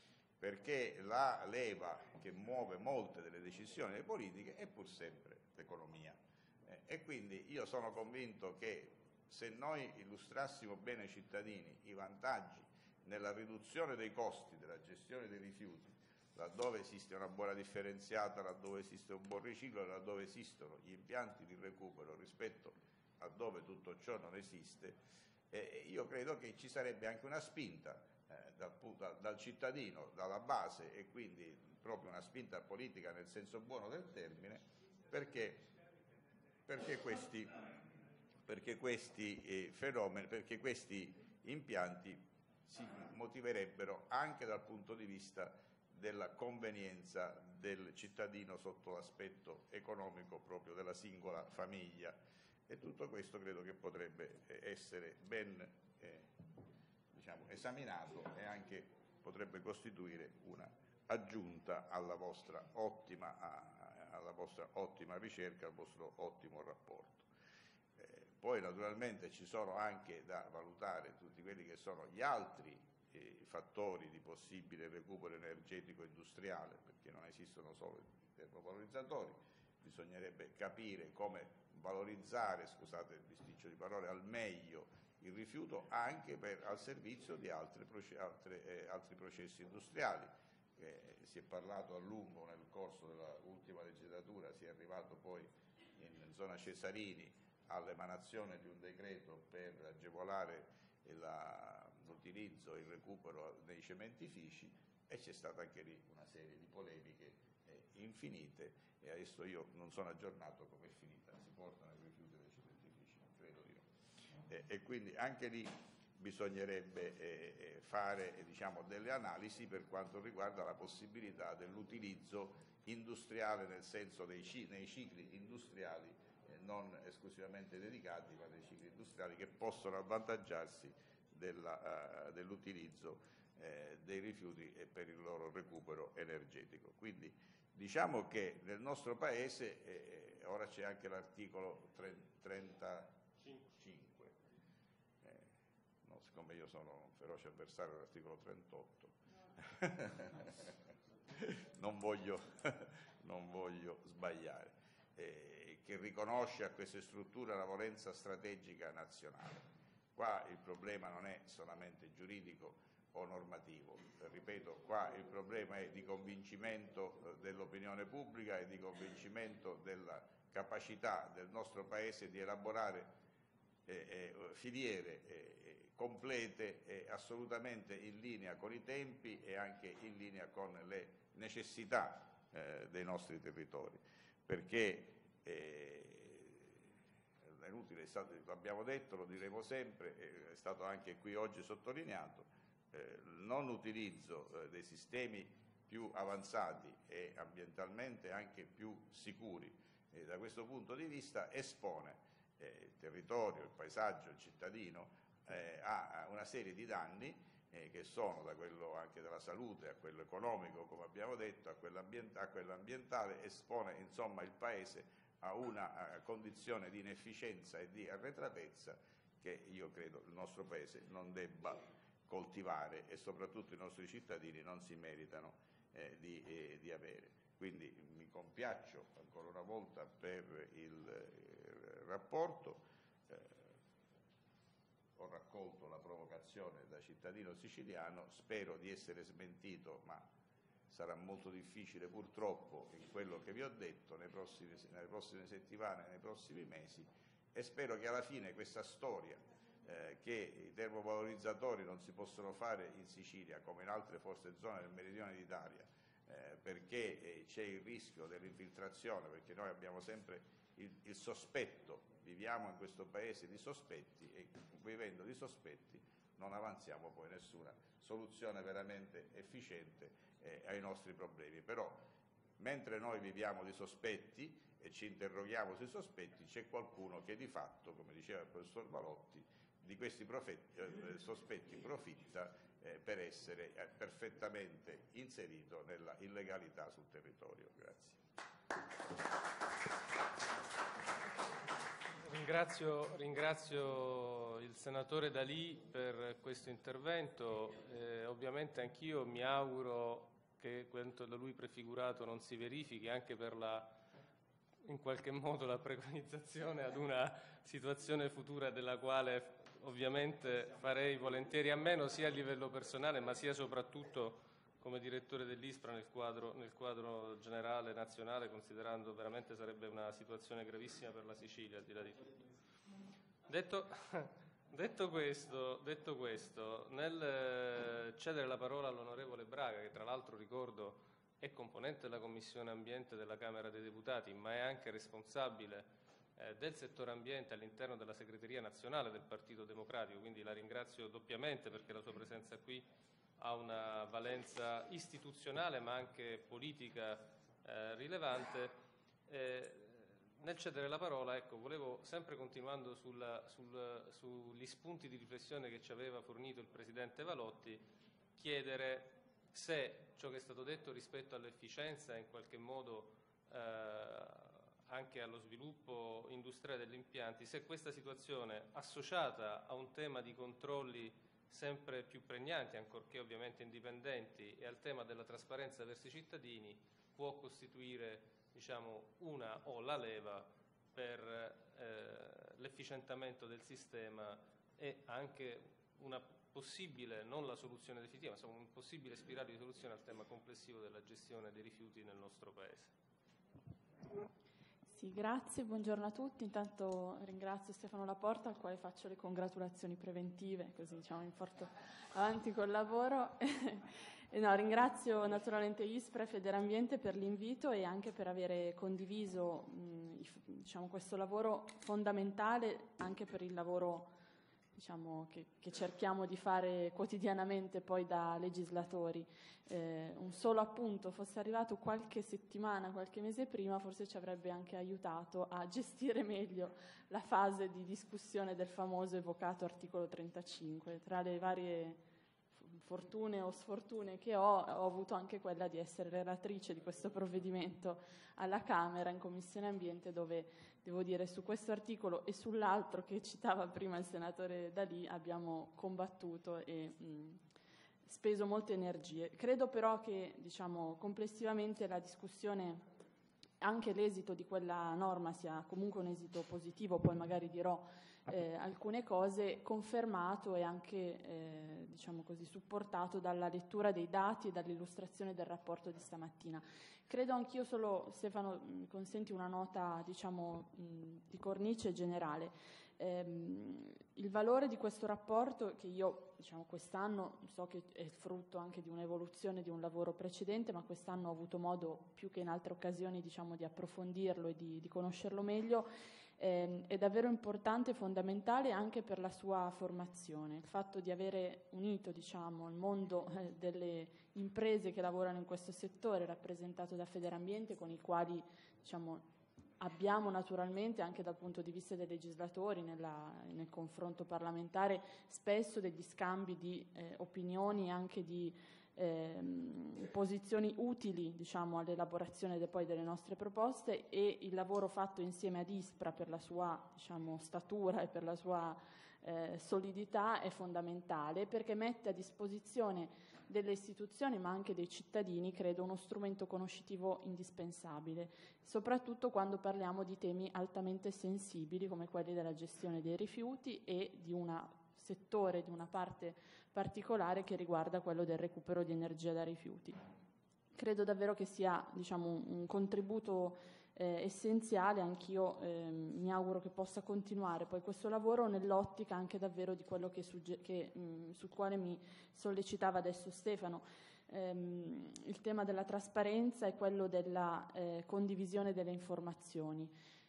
perché la leva che muove molte delle decisioni delle politiche è pur sempre l'economia eh, e quindi io sono convinto che se noi illustrassimo bene ai cittadini i vantaggi nella riduzione dei costi della gestione dei rifiuti, laddove esiste una buona differenziata, laddove esiste un buon riciclo, laddove esistono gli impianti di recupero rispetto a dove tutto ciò non esiste, eh, io credo che ci sarebbe anche una spinta eh, dal, dal, dal cittadino, dalla base, e quindi proprio una spinta politica nel senso buono del termine, perché, perché questi... perché questi eh, fenomeni, perché questi impianti si motiverebbero anche dal punto di vista della convenienza del cittadino sotto l'aspetto economico proprio della singola famiglia e tutto questo credo che potrebbe essere ben eh, diciamo, esaminato e anche potrebbe costituire una aggiunta alla vostra ottima alla vostra ottima ricerca, al vostro ottimo rapporto. Eh, poi naturalmente ci sono anche da valutare tutti quelli che sono gli altri eh, fattori di possibile recupero energetico industriale, perché non esistono solo i termovalorizzatori, bisognerebbe capire come valorizzare, scusate il bisticcio di parole, al meglio il rifiuto anche per, al servizio di altre, altre, eh, altri processi industriali. Eh, si è parlato a lungo nel corso dell'ultima legislatura, si è arrivato poi in zona Cesarini all'emanazione di un decreto per agevolare l'utilizzo e il recupero dei cementifici, e c'è stata anche lì una serie di polemiche eh, infinite, e adesso io non sono aggiornato come è finita, si portano i rifiuti dei cementifici, credo di no. Eh, e quindi anche lì bisognerebbe eh, fare eh, diciamo, delle analisi per quanto riguarda la possibilità dell'utilizzo industriale, nel senso dei nei cicli industriali eh, non esclusivamente dedicati, ma dei cicli industriali che possono avvantaggiarsi uh, dell'utilizzo eh, dei rifiuti e per il loro recupero energetico. Quindi diciamo che nel nostro Paese, eh, ora c'è anche l'articolo trentacinque, siccome io sono un feroce avversario dell'articolo trentotto, non, voglio, non voglio sbagliare, eh, che riconosce a queste strutture la valenza strategica nazionale. Qua il problema non è solamente giuridico o normativo, ripeto, qua il problema è di convincimento dell'opinione pubblica e di convincimento della capacità del nostro Paese di elaborare eh, eh, filiere eh, complete e assolutamente in linea con i tempi e anche in linea con le necessità eh, dei nostri territori, perché eh, è inutile, l'abbiamo detto, lo diremo sempre, è stato anche qui oggi sottolineato, eh, il non utilizzo eh, dei sistemi più avanzati e ambientalmente anche più sicuri e da questo punto di vista espone eh, il territorio, il paesaggio, il cittadino Eh, ha una serie di danni eh, che sono da quello anche della salute a quello economico, come abbiamo detto, a quello, ambient- a quello ambientale, espone insomma il Paese a una a condizione di inefficienza e di arretratezza che io credo il nostro Paese non debba coltivare e soprattutto i nostri cittadini non si meritano eh, di, eh, di avere. Quindi mi compiaccio ancora una volta per il eh, rapporto. Ho raccolto la provocazione da cittadino siciliano, spero di essere smentito, ma sarà molto difficile purtroppo in quello che vi ho detto nei prossimi, nelle prossime settimane, nei prossimi mesi, e spero che alla fine questa storia eh, che i termovalorizzatori non si possono fare in Sicilia come in altre forse zone del meridione d'Italia eh, perché eh, c'è il rischio dell'infiltrazione, perché noi abbiamo sempre il, il sospetto, viviamo in questo paese di sospetti e vivendo di sospetti non avanziamo poi nessuna soluzione veramente efficiente eh, ai nostri problemi. Però mentre noi viviamo di sospetti e ci interroghiamo sui sospetti, c'è qualcuno che di fatto, come diceva il professor Valotti, di questi profetti, eh, sospetti profitta eh, per essere eh, perfettamente inserito nella illegalità sul territorio. Grazie. Ringrazio, ringrazio il senatore D'Alì per questo intervento. Eh, ovviamente anch'io mi auguro che quanto da lui prefigurato non si verifichi, anche per la, in qualche modo la preconizzazione ad una situazione futura della quale ovviamente farei volentieri a meno, sia a livello personale ma sia soprattutto come direttore dell'ISPRA nel quadro, nel quadro generale nazionale, considerando veramente sarebbe una situazione gravissima per la Sicilia, al di là di tutto. Detto, detto, questo, detto questo, nel cedere la parola all'onorevole Braga, che tra l'altro ricordo è componente della Commissione Ambiente della Camera dei Deputati, ma è anche responsabile eh, del settore ambiente all'interno della segreteria nazionale del Partito Democratico, quindi la ringrazio doppiamente perché la sua presenza qui ha una valenza istituzionale ma anche politica eh, rilevante. Eh, nel cedere la parola, ecco, volevo, sempre continuando sulla, sul, sugli spunti di riflessione che ci aveva fornito il Presidente Valotti, chiedere se ciò che è stato detto rispetto all'efficienza in qualche modo eh, anche allo sviluppo industriale degli impianti, se questa situazione associata a un tema di controlli sempre più pregnanti, ancorché ovviamente indipendenti, e al tema della trasparenza verso i cittadini può costituire, diciamo, una o la leva per eh, l'efficientamento del sistema e anche una possibile, non la soluzione definitiva, ma un possibile spiraglio di soluzione al tema complessivo della gestione dei rifiuti nel nostro Paese. Sì, grazie, buongiorno a tutti. Intanto ringrazio Stefano Laporta, al quale faccio le congratulazioni preventive, così diciamo mi porto avanti col lavoro. E no, ringrazio naturalmente ISPRA e Federambiente per l'invito e anche per avere condiviso mh, diciamo, questo lavoro fondamentale anche per il lavoro diciamo, che, che cerchiamo di fare quotidianamente poi da legislatori. Eh, un solo appunto, fosse arrivato qualche settimana, qualche mese prima, forse ci avrebbe anche aiutato a gestire meglio la fase di discussione del famoso evocato articolo trentacinque. Tra le varie fortune o sfortune che ho, ho avuto anche quella di essere relatrice di questo provvedimento alla Camera in Commissione Ambiente, dove devo dire su questo articolo e sull'altro che citava prima il senatore D'Alì abbiamo combattuto e mh, speso molte energie. Credo però che diciamo, complessivamente la discussione, anche l'esito di quella norma sia comunque un esito positivo, poi magari dirò Eh, alcune cose, confermato e anche eh, diciamo così, supportato dalla lettura dei dati e dall'illustrazione del rapporto di stamattina. Credo anch'io solo, Stefano, mi consenti una nota diciamo, mh, di cornice generale. Ehm, il valore di questo rapporto, che io diciamo, quest'anno so che è il frutto anche di un'evoluzione di un lavoro precedente, ma quest'anno ho avuto modo più che in altre occasioni diciamo, di approfondirlo e di, di conoscerlo meglio, Eh, è davvero importante e fondamentale anche per la sua formazione. Il fatto di avere unito diciamo, il mondo eh, delle imprese che lavorano in questo settore, rappresentato da Federambiente, con i quali diciamo, abbiamo naturalmente, anche dal punto di vista dei legislatori, nella, nel confronto parlamentare, spesso degli scambi di eh, opinioni e anche di Eh, posizioni utili diciamo, all'elaborazione de, poi delle nostre proposte, e il lavoro fatto insieme ad ISPRA per la sua diciamo, statura e per la sua eh, solidità è fondamentale, perché mette a disposizione delle istituzioni ma anche dei cittadini, credo, uno strumento conoscitivo indispensabile, soprattutto quando parliamo di temi altamente sensibili come quelli della gestione dei rifiuti e di un settore, di una parte particolare che riguarda quello del recupero di energia da rifiuti. Credo davvero che sia diciamo, un, un contributo eh, essenziale, anch'io eh, mi auguro che possa continuare poi questo lavoro nell'ottica anche davvero di quello che, sugge- che, mh, sul quale mi sollecitava adesso Stefano. Ehm, il tema della trasparenza e quello della eh, condivisione delle informazioni.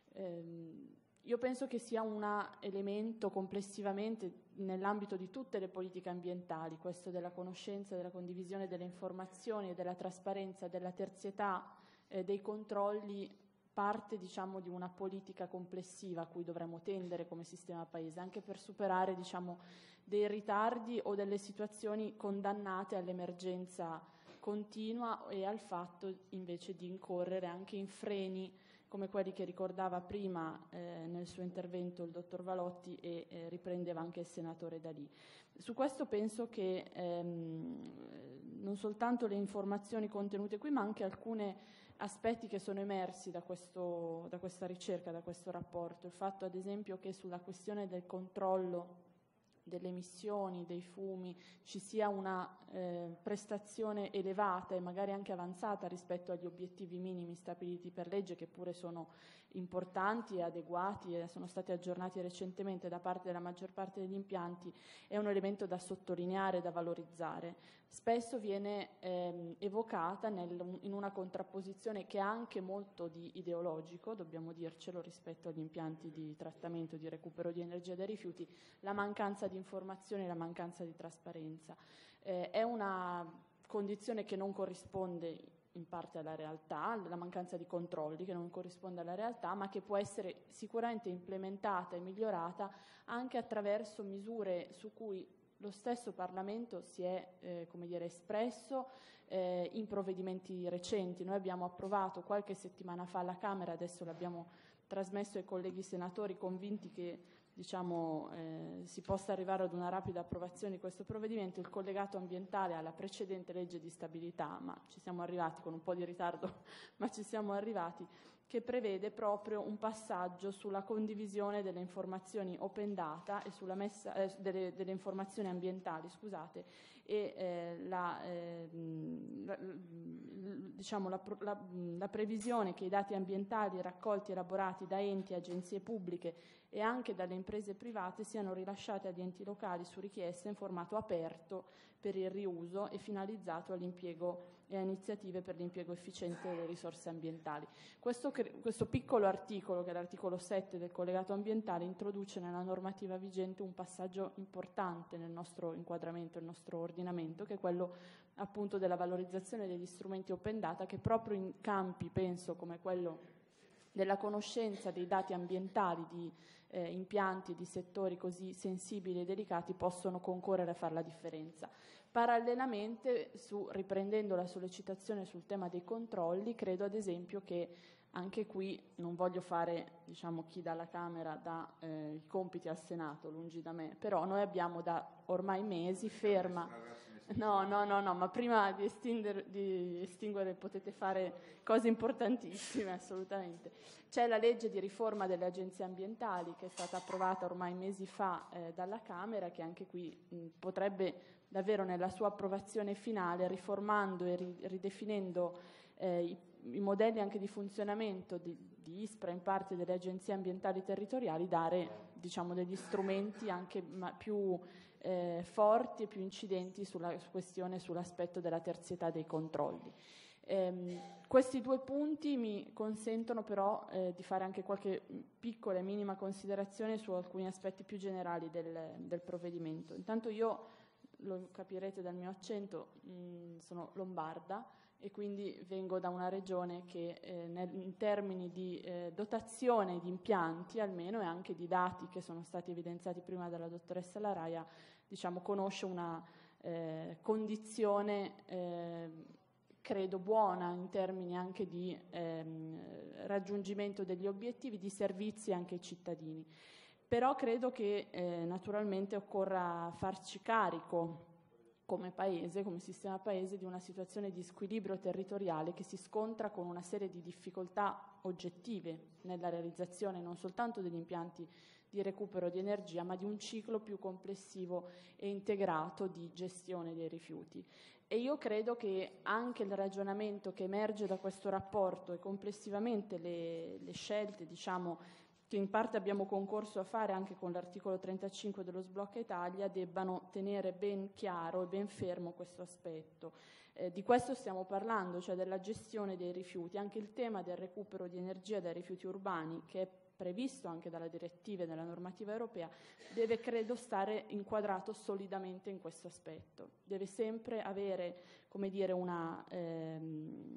Ehm, Io penso che sia un elemento complessivamente nell'ambito di tutte le politiche ambientali, questo della conoscenza, della condivisione delle informazioni e della trasparenza, della terzietà eh, dei controlli, parte diciamo, di una politica complessiva a cui dovremmo tendere come sistema paese, anche per superare diciamo, dei ritardi o delle situazioni condannate all'emergenza continua e al fatto invece di incorrere anche in freni come quelli che ricordava prima eh, nel suo intervento il dottor Valotti e eh, riprendeva anche il senatore D'Alì. Su questo penso che ehm, non soltanto le informazioni contenute qui, ma anche alcuni aspetti che sono emersi da, questo, da questa ricerca, da questo rapporto. Il fatto ad esempio che sulla questione del controllo delle emissioni, dei fumi, ci sia una eh, prestazione elevata e magari anche avanzata rispetto agli obiettivi minimi stabiliti per legge, che pure sono importanti e adeguati e sono stati aggiornati recentemente da parte della maggior parte degli impianti, è un elemento da sottolineare e da valorizzare. Spesso viene ehm, evocata nel, in una contrapposizione che ha anche molto di ideologico, dobbiamo dircelo, rispetto agli impianti di trattamento, di recupero di energia dai rifiuti, la mancanza di informazione e la mancanza di trasparenza. Eh, è una condizione che non corrisponde in parte alla realtà, la mancanza di controlli che non corrisponde alla realtà, ma che può essere sicuramente implementata e migliorata anche attraverso misure su cui lo stesso Parlamento si è eh, come dire, espresso eh, in provvedimenti recenti. Noi abbiamo approvato qualche settimana fa alla Camera, adesso l'abbiamo trasmesso ai colleghi senatori convinti che diciamo, eh, si possa arrivare ad una rapida approvazione di questo provvedimento, il collegato ambientale alla precedente legge di stabilità, ma ci siamo arrivati con un po' di ritardo, ma ci siamo arrivati, che prevede proprio un passaggio sulla condivisione delle informazioni open data e sulla messa, eh, delle, delle informazioni ambientali, scusate, e eh, la, eh, la, diciamo, la, la, la previsione che i dati ambientali raccolti e elaborati da enti e agenzie pubbliche e anche dalle imprese private siano rilasciati agli enti locali su richiesta in formato aperto per il riuso e finalizzato all'impiego e a iniziative per l'impiego efficiente delle risorse ambientali. Questo, questo piccolo articolo, che è l'articolo sette del collegato ambientale, introduce nella normativa vigente un passaggio importante nel nostro inquadramento, nel nostro ordinamento, che è quello appunto della valorizzazione degli strumenti open data, che proprio in campi, penso, come quello della conoscenza dei dati ambientali di eh, impianti, di settori così sensibili e delicati, possono concorrere a fare la differenza. Parallelamente, su, riprendendo la sollecitazione sul tema dei controlli, credo ad esempio che anche qui non voglio fare, diciamo, chi dalla Camera dà eh, i compiti al Senato, lungi da me, però noi abbiamo da ormai mesi ferma. No, no, no, no, ma prima di estinguere, di estinguere potete fare cose importantissime, assolutamente. C'è la legge di riforma delle agenzie ambientali che è stata approvata ormai mesi fa eh, dalla Camera, che anche qui mh, potrebbe davvero nella sua approvazione finale, riformando e ri- ridefinendo eh, i, i modelli anche di funzionamento di, di ISPRA, in parte delle agenzie ambientali territoriali, dare diciamo degli strumenti anche ma, più Eh, forti e più incidenti sulla questione, sull'aspetto della terzietà dei controlli. Ehm, questi due punti mi consentono però eh, di fare anche qualche piccola e minima considerazione su alcuni aspetti più generali del, del provvedimento. Intanto io, lo capirete dal mio accento, mh, sono lombarda e quindi vengo da una regione che eh, nel, in termini di eh, dotazione di impianti almeno e anche di dati che sono stati evidenziati prima dalla dottoressa Laraia, diciamo, conosce una eh, condizione eh, credo buona in termini anche di ehm, raggiungimento degli obiettivi di servizi anche ai cittadini. Però credo che eh, naturalmente occorra farci carico come Paese, come sistema Paese, di una situazione di squilibrio territoriale che si scontra con una serie di difficoltà oggettive nella realizzazione non soltanto degli impianti di recupero di energia, ma di un ciclo più complessivo e integrato di gestione dei rifiuti. E io credo che anche il ragionamento che emerge da questo rapporto e complessivamente le, le scelte, diciamo, che in parte abbiamo concorso a fare anche con l'articolo trentacinque dello Sblocca Italia, debbano tenere ben chiaro e ben fermo questo aspetto. Eh, di questo stiamo parlando, cioè della gestione dei rifiuti. Anche il tema del recupero di energia dai rifiuti urbani, che è previsto anche dalla direttiva e dalla normativa europea, deve, credo, stare inquadrato solidamente in questo aspetto. Deve sempre avere, come dire, una... Ehm,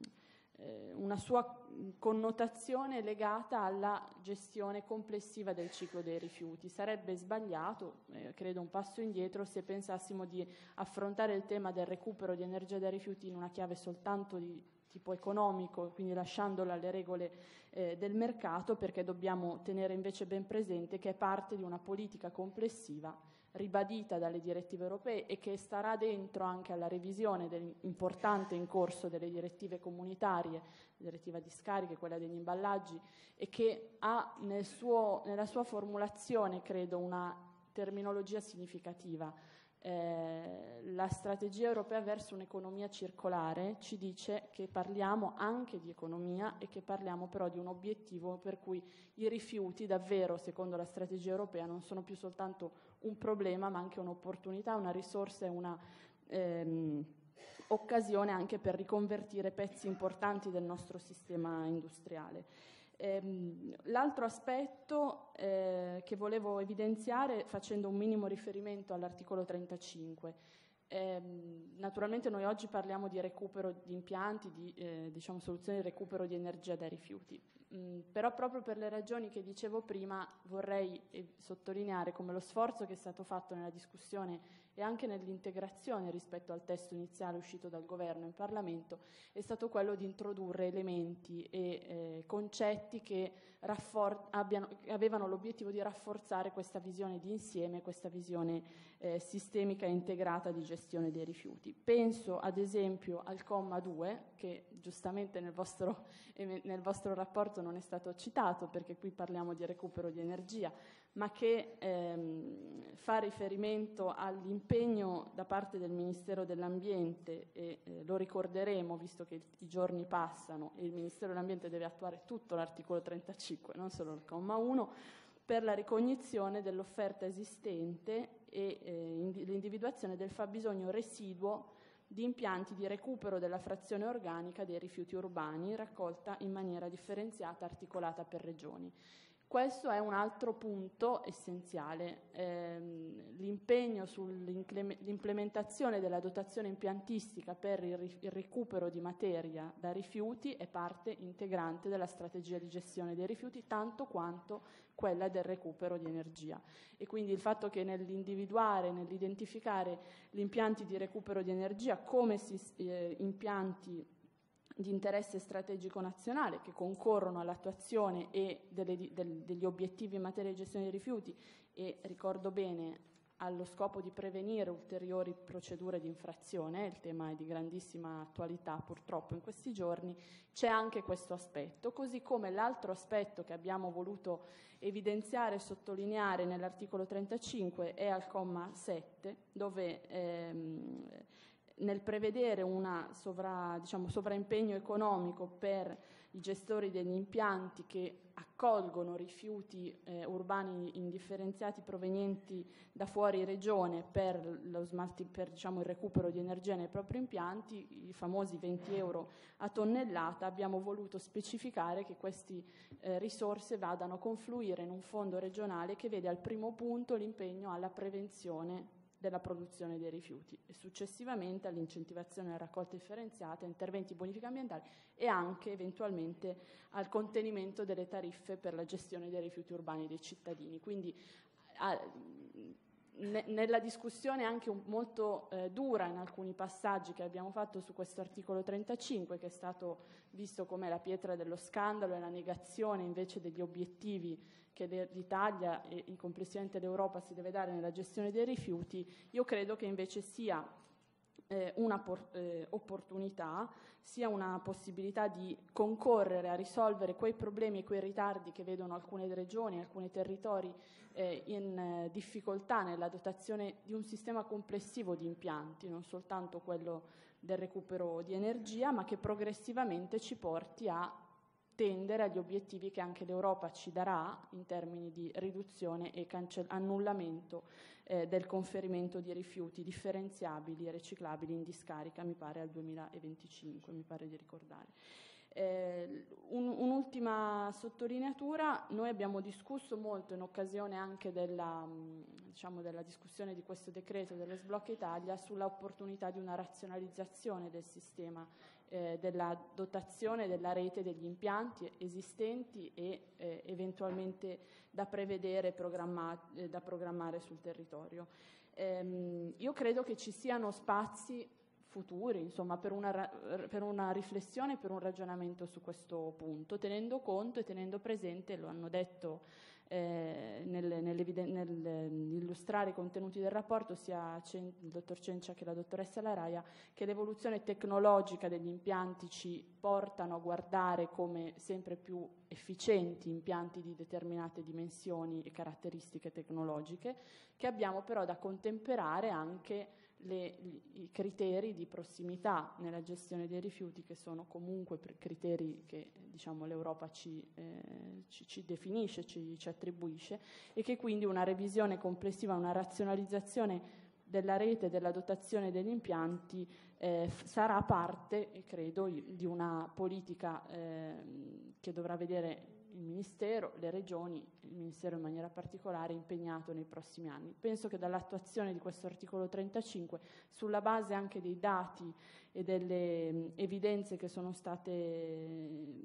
una sua connotazione legata alla gestione complessiva del ciclo dei rifiuti. Sarebbe sbagliato, eh, credo un passo indietro, se pensassimo di affrontare il tema del recupero di energia dai rifiuti in una chiave soltanto di tipo economico, quindi lasciandola alle regole eh, del mercato, perché dobbiamo tenere invece ben presente che è parte di una politica complessiva ribadita dalle direttive europee e che starà dentro anche alla revisione importante in corso delle direttive comunitarie, direttiva di scariche, quella degli imballaggi, e che ha nel suo, nella sua formulazione, credo, una terminologia significativa. Eh, la strategia europea verso un'economia circolare ci dice che parliamo anche di economia e che parliamo però di un obiettivo per cui i rifiuti davvero, secondo la strategia europea, non sono più soltanto un problema ma anche un'opportunità, una risorsa e una ehm, occasione anche per riconvertire pezzi importanti del nostro sistema industriale. Ehm, l'altro aspetto eh, che volevo evidenziare facendo un minimo riferimento all'articolo trentacinque. Ehm, naturalmente noi oggi parliamo di recupero di impianti, di eh, diciamo, soluzioni di recupero di energia dai rifiuti, mm, però proprio per le ragioni che dicevo prima vorrei eh, sottolineare come lo sforzo che è stato fatto nella discussione e anche nell'integrazione rispetto al testo iniziale uscito dal Governo in Parlamento è stato quello di introdurre elementi e eh, concetti che raffor- abbiano, avevano l'obiettivo di rafforzare questa visione di insieme, questa visione eh, sistemica e integrata di gestione dei rifiuti. Penso ad esempio al comma due, che giustamente nel vostro, nel vostro rapporto non è stato citato perché qui parliamo di recupero di energia, ma che ehm, fa riferimento all'impegno da parte del Ministero dell'Ambiente, e eh, lo ricorderemo visto che i giorni passano e il Ministero dell'Ambiente deve attuare tutto l'articolo trentacinque, non solo il comma uno, per la ricognizione dell'offerta esistente e eh, l'individuazione del fabbisogno residuo di impianti di recupero della frazione organica dei rifiuti urbani raccolta in maniera differenziata, articolata per regioni. Questo è un altro punto essenziale. Ehm, l'impegno sull'implementazione della dotazione impiantistica per il, ri- il recupero di materia da rifiuti è parte integrante della strategia di gestione dei rifiuti, tanto quanto quella del recupero di energia. E quindi il fatto che nell'individuare, nell'identificare gli impianti di recupero di energia come si, eh, impianti di interesse strategico nazionale che concorrono all'attuazione e delle, del, degli obiettivi in materia di gestione dei rifiuti e, ricordo bene, allo scopo di prevenire ulteriori procedure di infrazione, il tema è di grandissima attualità purtroppo in questi giorni, c'è anche questo aspetto, così come l'altro aspetto che abbiamo voluto evidenziare e sottolineare nell'articolo trentacinque è al comma sette, dove ehm, nel prevedere un sovra, diciamo, sovraimpegno economico per i gestori degli impianti che accolgono rifiuti eh, urbani indifferenziati provenienti da fuori regione per, lo smalti, per diciamo, il recupero di energia nei propri impianti, i famosi venti euro a tonnellata, abbiamo voluto specificare che queste eh, risorse vadano a confluire in un fondo regionale che vede al primo punto l'impegno alla prevenzione della produzione dei rifiuti e successivamente all'incentivazione alla raccolta differenziata, interventi di bonifica ambientale e anche eventualmente al contenimento delle tariffe per la gestione dei rifiuti urbani dei cittadini. Quindi a, ne, nella discussione anche un, molto eh, dura in alcuni passaggi che abbiamo fatto su questo articolo trentacinque, che è stato visto come la pietra dello scandalo e la negazione invece degli obiettivi che l'Italia e complessivamente l'Europa si deve dare nella gestione dei rifiuti, io credo che invece sia eh, una por- eh, opportunità, sia una possibilità di concorrere a risolvere quei problemi e quei ritardi che vedono alcune regioni, alcuni territori eh, in eh, difficoltà nella dotazione di un sistema complessivo di impianti, non soltanto quello del recupero di energia, ma che progressivamente ci porti a tendere agli obiettivi che anche l'Europa ci darà in termini di riduzione e cancell- annullamento eh, del conferimento di rifiuti differenziabili e riciclabili in discarica, mi pare al duemilaventicinque, mi pare di ricordare. Eh, un, un'ultima sottolineatura: noi abbiamo discusso molto in occasione anche della, diciamo, della discussione di questo decreto dello Sblocca Italia sull'opportunità di una razionalizzazione del sistema eh, della dotazione della rete degli impianti esistenti e eh, eventualmente da prevedere programma, eh, da programmare sul territorio. Ehm, io credo che ci siano spazi futuri, insomma, per una, per una riflessione, per un ragionamento su questo punto, tenendo conto e tenendo presente, lo hanno detto eh, nel, nell'illustrare i contenuti del rapporto sia il dottor Cencia che la dottoressa Laraia, che l'evoluzione tecnologica degli impianti ci portano a guardare come sempre più efficienti impianti di determinate dimensioni e caratteristiche tecnologiche, che abbiamo però da contemperare anche Le, i criteri di prossimità nella gestione dei rifiuti, che sono comunque criteri che diciamo, l'Europa ci, eh, ci, ci definisce, ci, ci attribuisce, e che quindi una revisione complessiva, una razionalizzazione della rete, della dotazione degli impianti eh, sarà parte, credo, di una politica eh, che dovrà vedere il Ministero, le Regioni, il Ministero in maniera particolare impegnato nei prossimi anni. Penso che dall'attuazione di questo articolo trentacinque, sulla base anche dei dati e delle evidenze che sono state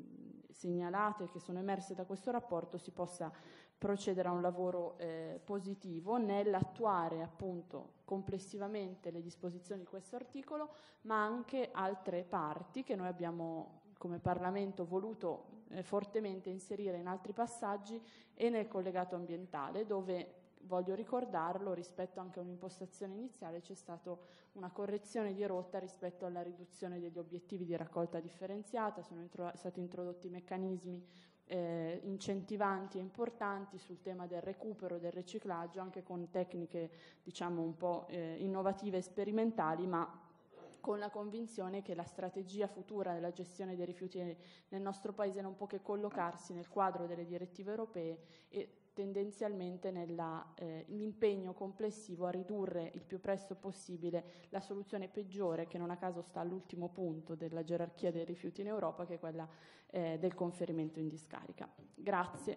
segnalate, che sono emerse da questo rapporto, si possa procedere a un lavoro eh, positivo nell'attuare appunto complessivamente le disposizioni di questo articolo, ma anche altre parti che noi abbiamo come Parlamento voluto eh, fortemente inserire in altri passaggi e nel collegato ambientale, dove, voglio ricordarlo, rispetto anche a un'impostazione iniziale c'è stata una correzione di rotta rispetto alla riduzione degli obiettivi di raccolta differenziata, sono intro- stati introdotti meccanismi eh, incentivanti e importanti sul tema del recupero e del riciclaggio, anche con tecniche diciamo un po' eh, innovative e sperimentali, ma con la convinzione che la strategia futura della gestione dei rifiuti nel nostro Paese non può che collocarsi nel quadro delle direttive europee e tendenzialmente nell'impegno eh, complessivo a ridurre il più presto possibile la soluzione peggiore, che non a caso sta all'ultimo punto della gerarchia dei rifiuti in Europa, che è quella eh, del conferimento in discarica. Grazie.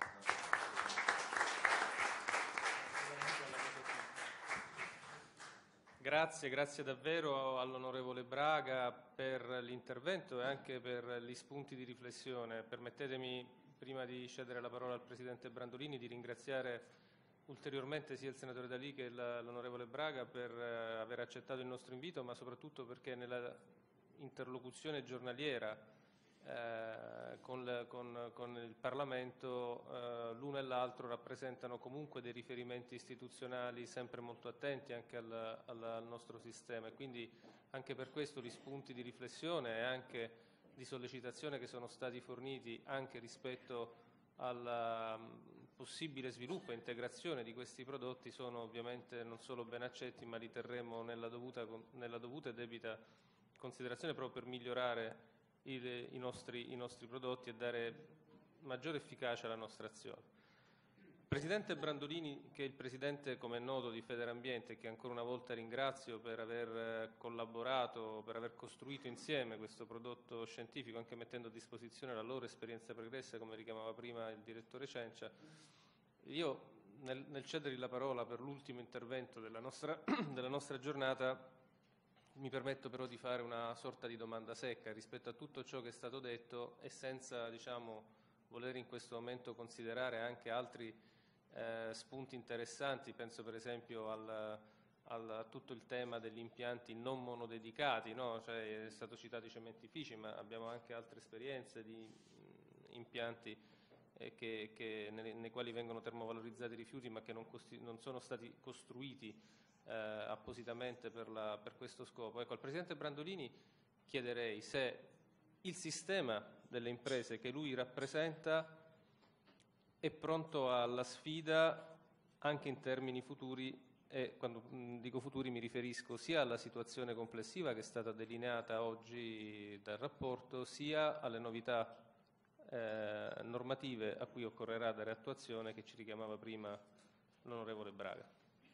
Grazie, grazie davvero all'onorevole Braga per l'intervento e anche per gli spunti di riflessione. Permettetemi, prima di cedere la parola al Presidente Brandolini, di ringraziare ulteriormente sia il Senatore D'Alì che l'onorevole Braga per eh, aver accettato il nostro invito, ma soprattutto perché nella interlocuzione giornaliera eh, con, con, con il Parlamento eh, l'uno e l'altro rappresentano comunque dei riferimenti istituzionali sempre molto attenti anche al, al, al nostro sistema, e quindi anche per questo gli spunti di riflessione e anche di sollecitazione che sono stati forniti anche rispetto al um, possibile sviluppo e integrazione di questi prodotti sono ovviamente non solo ben accetti, ma li terremo nella dovuta, nella dovuta e debita considerazione proprio per migliorare il, i, nostri, i nostri prodotti e dare maggiore efficacia alla nostra azione. Il Presidente Brandolini, che è il Presidente, come è noto, di Federambiente, che ancora una volta ringrazio per aver collaborato, per aver costruito insieme questo prodotto scientifico, anche mettendo a disposizione la loro esperienza pregressa, come richiamava prima il Direttore Cencia. Io, nel, nel cedergli la parola per l'ultimo intervento della nostra, della nostra giornata, mi permetto però di fare una sorta di domanda secca rispetto a tutto ciò che è stato detto e senza, diciamo, voler in questo momento considerare anche altri Eh, spunti interessanti. Penso per esempio al, al, a tutto il tema degli impianti non monodedicati, no? Cioè, è stato citato i cementifici, ma abbiamo anche altre esperienze di mh, impianti eh, che, che, nei, nei quali vengono termovalorizzati i rifiuti ma che non, costi- non sono stati costruiti eh, appositamente per, la, per questo scopo. Ecco, al Presidente Brandolini chiederei se il sistema delle imprese che lui rappresenta è pronto alla sfida anche in termini futuri, e quando dico futuri mi riferisco sia alla situazione complessiva che è stata delineata oggi dal rapporto, sia alle novità eh, normative a cui occorrerà dare attuazione, che ci richiamava prima l'onorevole Braga.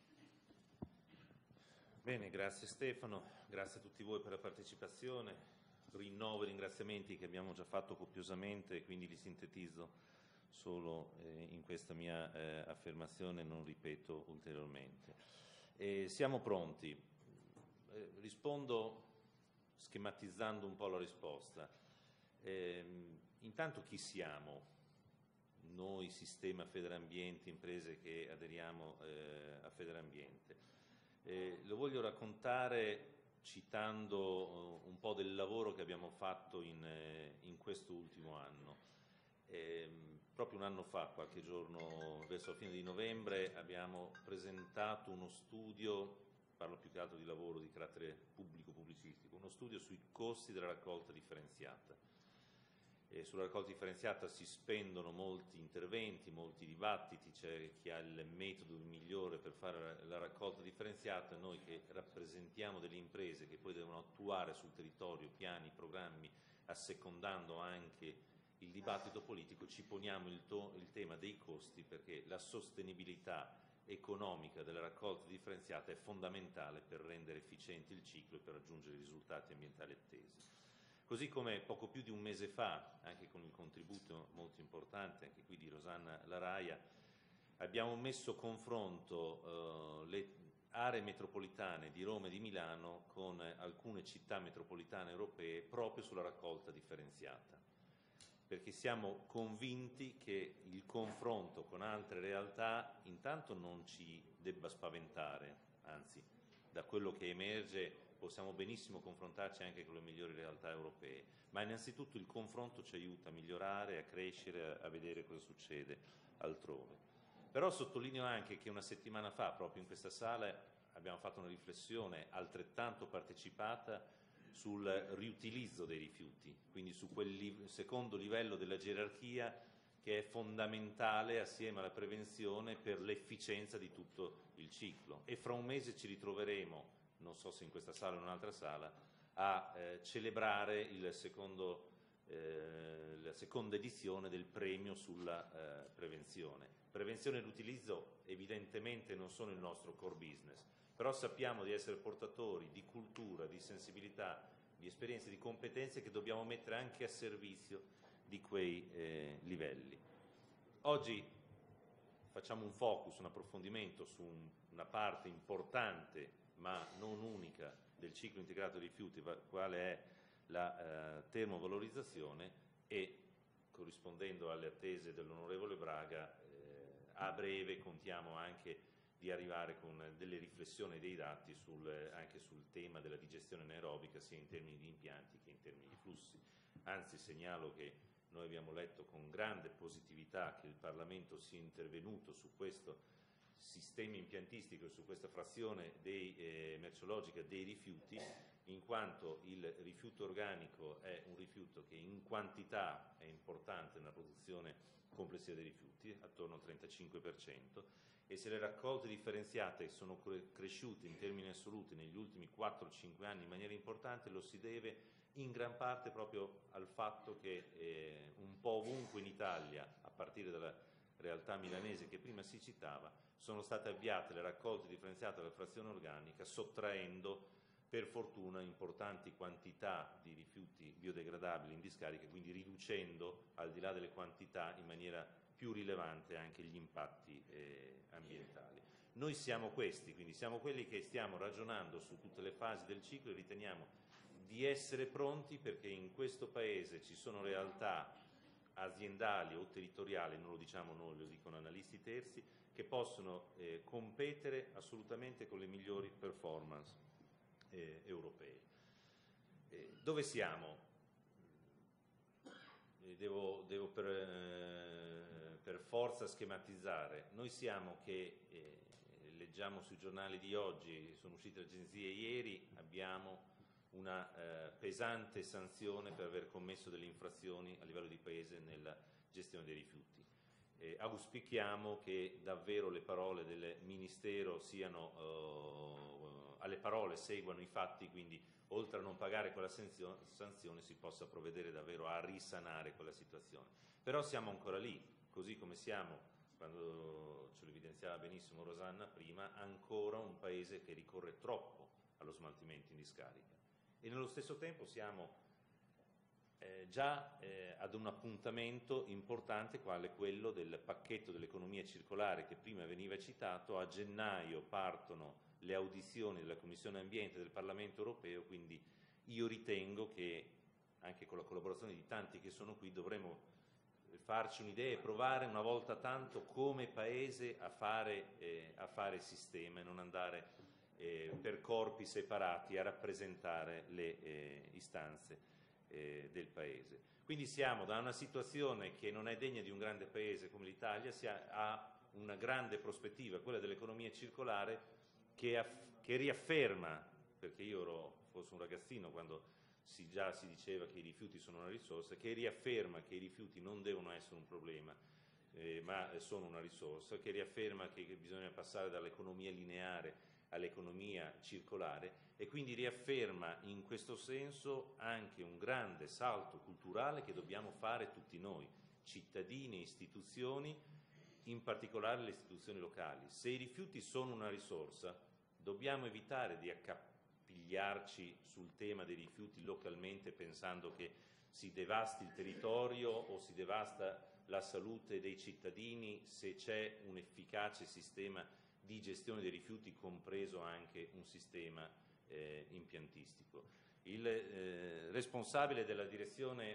Bene, grazie Stefano, grazie a tutti voi per la partecipazione. Rinnovo i ringraziamenti che abbiamo già fatto copiosamente e quindi li sintetizzo solo eh, in questa mia eh, affermazione, non ripeto ulteriormente. Eh, siamo pronti. Eh, rispondo schematizzando un po' la risposta. Eh, intanto chi siamo? Noi, Sistema Federambiente, imprese che aderiamo eh, a Federambiente. Eh, lo voglio raccontare citando uh, un po' del lavoro che abbiamo fatto in, eh, in questo ultimo anno. Eh, proprio un anno fa, qualche giorno verso la fine di novembre, abbiamo presentato uno studio, parlo più che altro di lavoro di carattere pubblico-pubblicistico, uno studio sui costi della raccolta differenziata. E sulla raccolta differenziata si spendono molti interventi, molti dibattiti, c'è chi ha il metodo migliore per fare la raccolta differenziata, noi che rappresentiamo delle imprese che poi devono attuare sul territorio piani, programmi, assecondando anche il dibattito politico, ci poniamo il, to- il tema dei costi, perché la sostenibilità economica della raccolta differenziata è fondamentale per rendere efficiente il ciclo e per raggiungere i risultati ambientali attesi. Così come poco più di un mese fa, anche con il contributo molto importante anche qui di Rosanna Laraia, abbiamo messo a confronto eh, le aree metropolitane di Roma e di Milano con alcune città metropolitane europee proprio sulla raccolta differenziata. perché siamo convinti che il confronto con altre realtà intanto non ci debba spaventare, anzi, da quello che emerge possiamo benissimo confrontarci anche con le migliori realtà europee, ma innanzitutto il confronto ci aiuta a migliorare, a crescere, a vedere cosa succede altrove. Però sottolineo anche che una settimana fa, proprio in questa sala, abbiamo fatto una riflessione altrettanto partecipata sul riutilizzo dei rifiuti, quindi su quel li- secondo livello della gerarchia che è fondamentale assieme alla prevenzione per l'efficienza di tutto il ciclo. E fra un mese ci ritroveremo, non so se in questa sala o in un'altra sala, a eh, celebrare il secondo, eh, la seconda edizione del premio sulla eh, prevenzione. Prevenzione e l'utilizzo evidentemente non sono il nostro core business, però sappiamo di essere portatori di cultura, di sensibilità, di esperienze, di competenze che dobbiamo mettere anche a servizio di quei eh, livelli. Oggi facciamo un focus, un approfondimento su un, una parte importante ma non unica del ciclo integrato dei rifiuti, quale è la eh, termovalorizzazione, e corrispondendo alle attese dell'onorevole Braga eh, a breve contiamo anche di arrivare con delle riflessioni e dei dati sul, anche sul tema della digestione anaerobica sia in termini di impianti che in termini di flussi. Anzi, segnalo che noi abbiamo letto con grande positività che il Parlamento sia intervenuto su questo sistema impiantistico e su questa frazione dei, eh, merceologica dei rifiuti, in quanto il rifiuto organico è un rifiuto che in quantità è importante nella produzione complessiva dei rifiuti, attorno al trentacinque per cento, e se le raccolte differenziate sono cre- cresciute in termini assoluti negli ultimi quattro cinque anni in maniera importante, lo si deve in gran parte proprio al fatto che eh, un po' ovunque in Italia, a partire dalla realtà milanese che prima si citava, sono state avviate le raccolte differenziate della frazione organica, sottraendo per fortuna importanti quantità di rifiuti biodegradabili in discarica, quindi riducendo al di là delle quantità in maniera più rilevante anche gli impatti eh, ambientali. Noi siamo questi, quindi siamo quelli che stiamo ragionando su tutte le fasi del ciclo e riteniamo di essere pronti perché in questo Paese ci sono realtà aziendali o territoriali, non lo diciamo noi, lo dicono analisti terzi, che possono eh, competere assolutamente con le migliori performance eh, europee. Eh, dove siamo? Eh, devo devo per, eh, per forza schematizzare. Noi siamo che, eh, leggiamo sui giornali di oggi, sono uscite le agenzie ieri, abbiamo una eh, pesante sanzione per aver commesso delle infrazioni a livello di Paese nella gestione dei rifiuti. Eh, auspichiamo che davvero le parole del Ministero siano, eh, alle parole seguano i fatti, quindi oltre a non pagare quella sanzione si possa provvedere davvero a risanare quella situazione. Però siamo ancora lì, così come siamo, quando ce lo evidenziava benissimo Rosanna prima, ancora un Paese che ricorre troppo allo smaltimento in discarica. E nello stesso tempo siamo eh, già eh, ad un appuntamento importante quale quello del pacchetto dell'economia circolare che prima veniva citato. A gennaio partono le audizioni della Commissione Ambiente del Parlamento Europeo, quindi io ritengo che anche con la collaborazione di tanti che sono qui dovremo farci un'idea e provare una volta tanto come Paese a fare, eh, a fare sistema e non andare Eh, per corpi separati a rappresentare le eh, istanze eh, del Paese. Quindi siamo da una situazione che non è degna di un grande Paese come l'Italia, si ha, ha una grande prospettiva, quella dell'economia circolare, che, aff- che riafferma, perché io ero forse un ragazzino quando si, già si diceva che i rifiuti sono una risorsa, che riafferma che i rifiuti non devono essere un problema, eh, ma sono una risorsa, che riafferma che bisogna passare dall'economia lineare all'economia circolare e quindi riafferma in questo senso anche un grande salto culturale che dobbiamo fare tutti noi, cittadini e istituzioni, in particolare le istituzioni locali. Se i rifiuti sono una risorsa, dobbiamo evitare di accapigliarci sul tema dei rifiuti localmente pensando che si devasti il territorio o si devasta la salute dei cittadini se c'è un efficace sistema di gestione dei rifiuti, compreso anche un sistema eh, impiantistico. Il eh, responsabile della direzione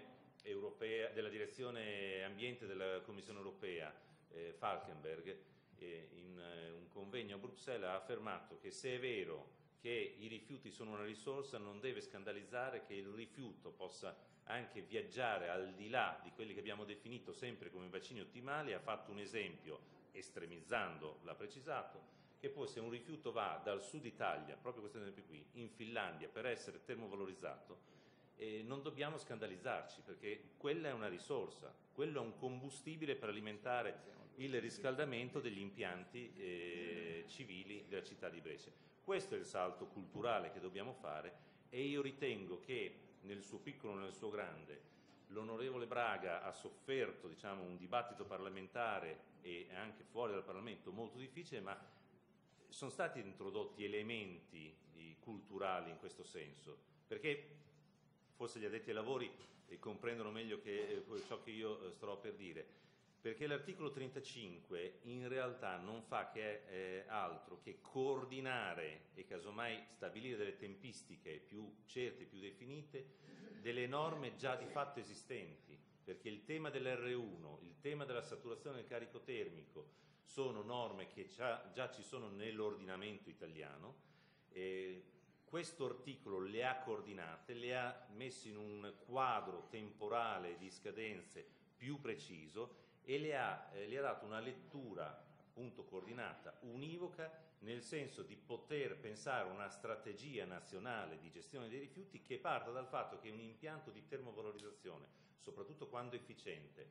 europea, della direzione ambiente della Commissione europea, eh, Falkenberg, eh, in eh, un convegno a Bruxelles ha affermato che se è vero che i rifiuti sono una risorsa, non deve scandalizzare che il rifiuto possa anche viaggiare al di là di quelli che abbiamo definito sempre come bacini ottimali. Ha fatto un esempio, estremizzando, l'ha precisato, che poi se un rifiuto va dal sud Italia, proprio questo esempio qui, in Finlandia per essere termovalorizzato, eh, non dobbiamo scandalizzarci, perché quella è una risorsa, quello è un combustibile per alimentare il riscaldamento degli impianti eh, civili della città di Brescia. Questo è il salto culturale che dobbiamo fare, e io ritengo che nel suo piccolo e nel suo grande l'onorevole Braga ha sofferto, diciamo, un dibattito parlamentare e anche fuori dal Parlamento molto difficile, ma sono stati introdotti elementi eh, culturali in questo senso, perché forse gli addetti ai lavori eh, comprendono meglio che, eh, ciò che io eh, starò per dire, perché l'articolo trentacinque in realtà non fa che eh, altro che coordinare e casomai stabilire delle tempistiche più certe, più definite, delle norme già di fatto esistenti, perché il tema dell'erre uno, il tema della saturazione del carico termico sono norme che già, già ci sono nell'ordinamento italiano. Eh, questo articolo le ha coordinate, le ha messe in un quadro temporale di scadenze più preciso e le ha, eh, le ha dato una lettura appunto coordinata, univoca, nel senso di poter pensare una strategia nazionale di gestione dei rifiuti che parta dal fatto che un impianto di termovalorizzazione, soprattutto quando efficiente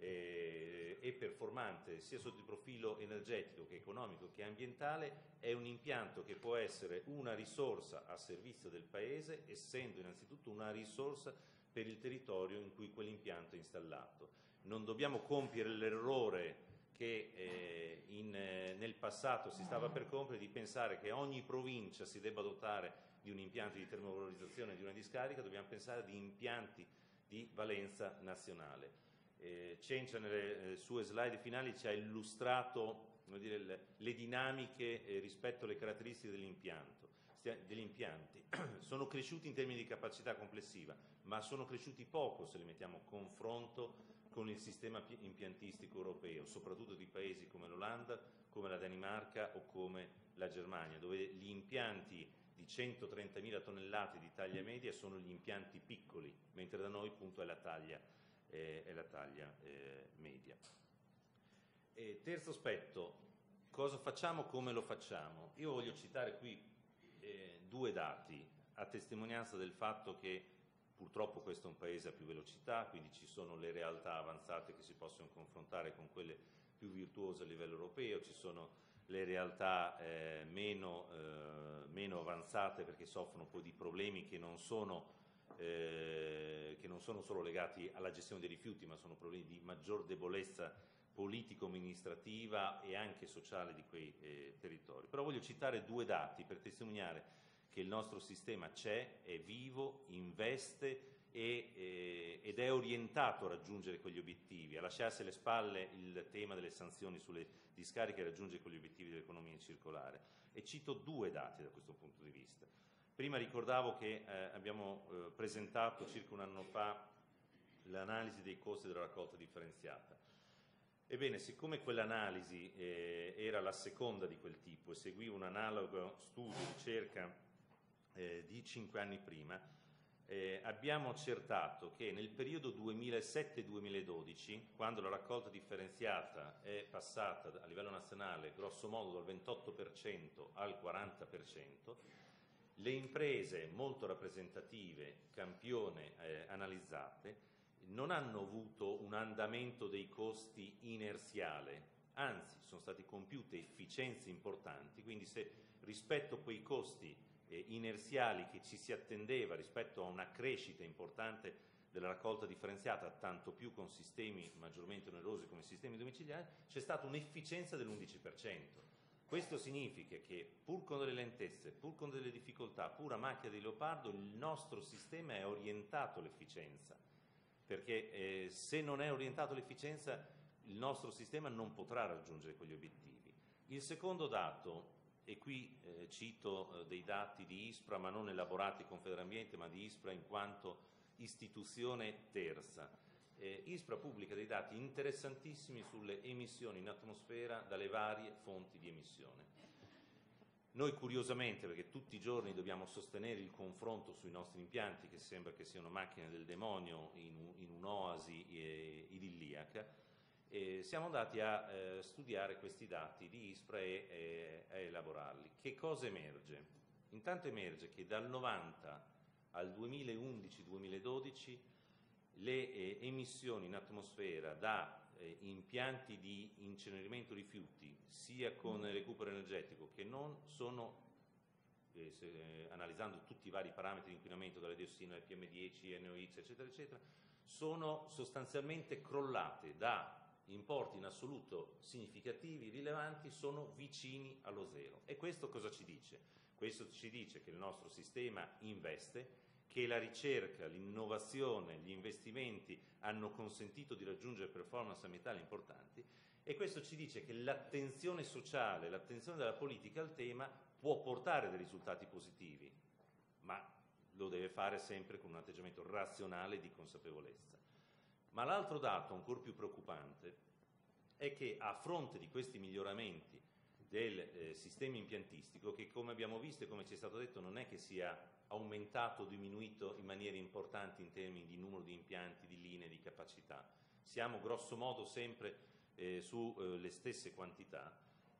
eh, e performante sia sotto il profilo energetico che economico che ambientale, è un impianto che può essere una risorsa a servizio del Paese, essendo innanzitutto una risorsa per il territorio in cui quell'impianto è installato. Non dobbiamo compiere l'errore che eh, in, eh, nel passato si stava per compiere, di pensare che ogni provincia si debba dotare di un impianto di termovalorizzazione, di una discarica. Dobbiamo pensare di impianti di valenza nazionale. Eh, Cencia nelle eh, sue slide finali ci ha illustrato, come dire, le, le dinamiche eh, rispetto alle caratteristiche dell'impianto, degli impianti. Sono cresciuti in termini di capacità complessiva, ma sono cresciuti poco se li mettiamo a confronto con il sistema impiantistico europeo, soprattutto di paesi come l'Olanda, come la Danimarca o come la Germania, dove gli impianti di centotrentamila tonnellate di taglia media sono gli impianti piccoli, mentre da noi appunto è la taglia, eh, è la taglia eh, media. E terzo aspetto, cosa facciamo, come lo facciamo? Io voglio citare qui eh, due dati a testimonianza del fatto che purtroppo questo è un paese a più velocità, quindi ci sono le realtà avanzate che si possono confrontare con quelle più virtuose a livello europeo, ci sono le realtà eh, meno, eh, meno avanzate perché soffrono poi di problemi che non sono, eh, che non sono solo legati alla gestione dei rifiuti, ma sono problemi di maggior debolezza politico-amministrativa e anche sociale di quei eh, territori. Però voglio citare due dati per testimoniare che il nostro sistema c'è, è vivo, investe e, eh, ed è orientato a raggiungere quegli obiettivi, a lasciarsi alle spalle il tema delle sanzioni sulle discariche e raggiungere quegli obiettivi dell'economia circolare. E cito due dati da questo punto di vista. Prima ricordavo che eh, abbiamo eh, presentato circa un anno fa l'analisi dei costi della raccolta differenziata. Ebbene, siccome quell'analisi eh, era la seconda di quel tipo e seguiva un analogo studio di circa Eh, di cinque anni prima, eh, abbiamo accertato che nel periodo duemilasette duemiladodici, quando la raccolta differenziata è passata a livello nazionale grosso modo dal ventotto per cento al quaranta per cento, le imprese molto rappresentative, campione eh, analizzate, non hanno avuto un andamento dei costi inerziale, anzi sono state compiute efficienze importanti, quindi se rispetto a quei costi inerziali che ci si attendeva rispetto a una crescita importante della raccolta differenziata, tanto più con sistemi maggiormente onerosi come i sistemi domiciliari, c'è stata un'efficienza dell'undici per cento. Questo significa che pur con delle lentezze, pur con delle difficoltà, pur a macchia di leopardo, il nostro sistema è orientato all'efficienza, perché eh, se non è orientato all'efficienza il nostro sistema non potrà raggiungere quegli obiettivi. Il secondo dato, e qui eh, cito eh, dei dati di ISPRA, ma non elaborati con Federambiente, ma di ISPRA in quanto istituzione terza. eh, ISPRA pubblica dei dati interessantissimi sulle emissioni in atmosfera dalle varie fonti di emissione. Noi curiosamente, perché tutti i giorni dobbiamo sostenere il confronto sui nostri impianti, che sembra che siano macchine del demonio in, in un'oasi eh, idilliaca, eh, siamo andati a eh, studiare questi dati di ISPRA e eh, a elaborarli. Che cosa emerge? Intanto emerge che dal novanta al duemilaundici duemiladodici le eh, emissioni in atmosfera da eh, impianti di incenerimento rifiuti, sia con recupero energetico che non, sono, eh, se, eh, analizzando tutti i vari parametri di inquinamento, dalle diossine, al P M dieci, N O X, eccetera, eccetera, sono sostanzialmente crollate da importi in assoluto significativi, rilevanti, sono vicini allo zero. E questo cosa ci dice? Questo ci dice che il nostro sistema investe, che la ricerca, l'innovazione, gli investimenti hanno consentito di raggiungere performance ambientali importanti, e questo ci dice che l'attenzione sociale, l'attenzione della politica al tema può portare dei risultati positivi, ma lo deve fare sempre con un atteggiamento razionale di consapevolezza. Ma l'altro dato ancora più preoccupante è che a fronte di questi miglioramenti del eh, sistema impiantistico, che come abbiamo visto e come ci è stato detto non è che sia aumentato o diminuito in maniera importante in termini di numero di impianti, di linee, di capacità, siamo grosso modo sempre eh, sulle eh, stesse quantità,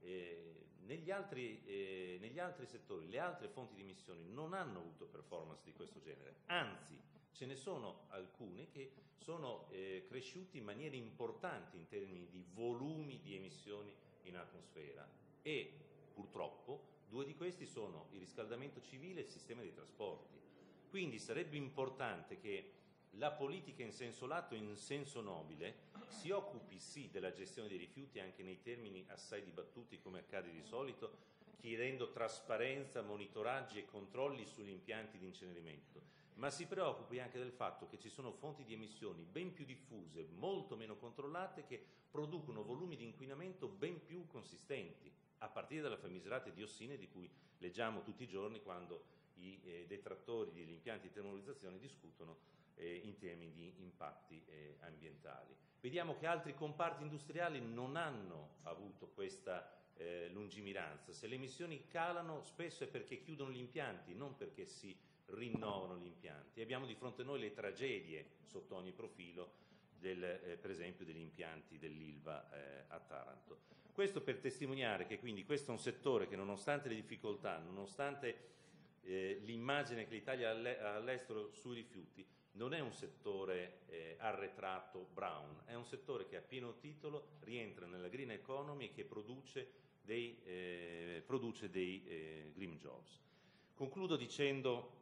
eh, negli, altri, eh, negli altri settori le altre fonti di emissioni non hanno avuto performance di questo genere, anzi ce ne sono alcune che sono eh, cresciuti in maniera importante in termini di volumi di emissioni in atmosfera, e purtroppo due di questi sono il riscaldamento civile e il sistema dei trasporti. Quindi sarebbe importante che la politica in senso lato e in senso nobile si occupi sì della gestione dei rifiuti anche nei termini assai dibattuti come accade di solito, chiedendo trasparenza, monitoraggi e controlli sugli impianti di incenerimento, ma si preoccupi anche del fatto che ci sono fonti di emissioni ben più diffuse, molto meno controllate, che producono volumi di inquinamento ben più consistenti, a partire dalle famigerate diossine di cui leggiamo tutti i giorni quando i eh, detrattori degli impianti di termovalorizzazione discutono eh, in termini di impatti eh, ambientali. Vediamo che altri comparti industriali non hanno avuto questa eh, lungimiranza. Se le emissioni calano spesso è perché chiudono gli impianti, non perché si rinnovano gli impianti. Abbiamo di fronte a noi le tragedie sotto ogni profilo, del, eh, per esempio degli impianti dell'Ilva eh, a Taranto. Questo per testimoniare che quindi questo è un settore che, nonostante le difficoltà, nonostante eh, l'immagine che l'Italia ha all'estero sui rifiuti, non è un settore eh, arretrato brown, è un settore che a pieno titolo rientra nella green economy e che produce dei, eh, produce dei eh, green jobs. Concludo dicendo,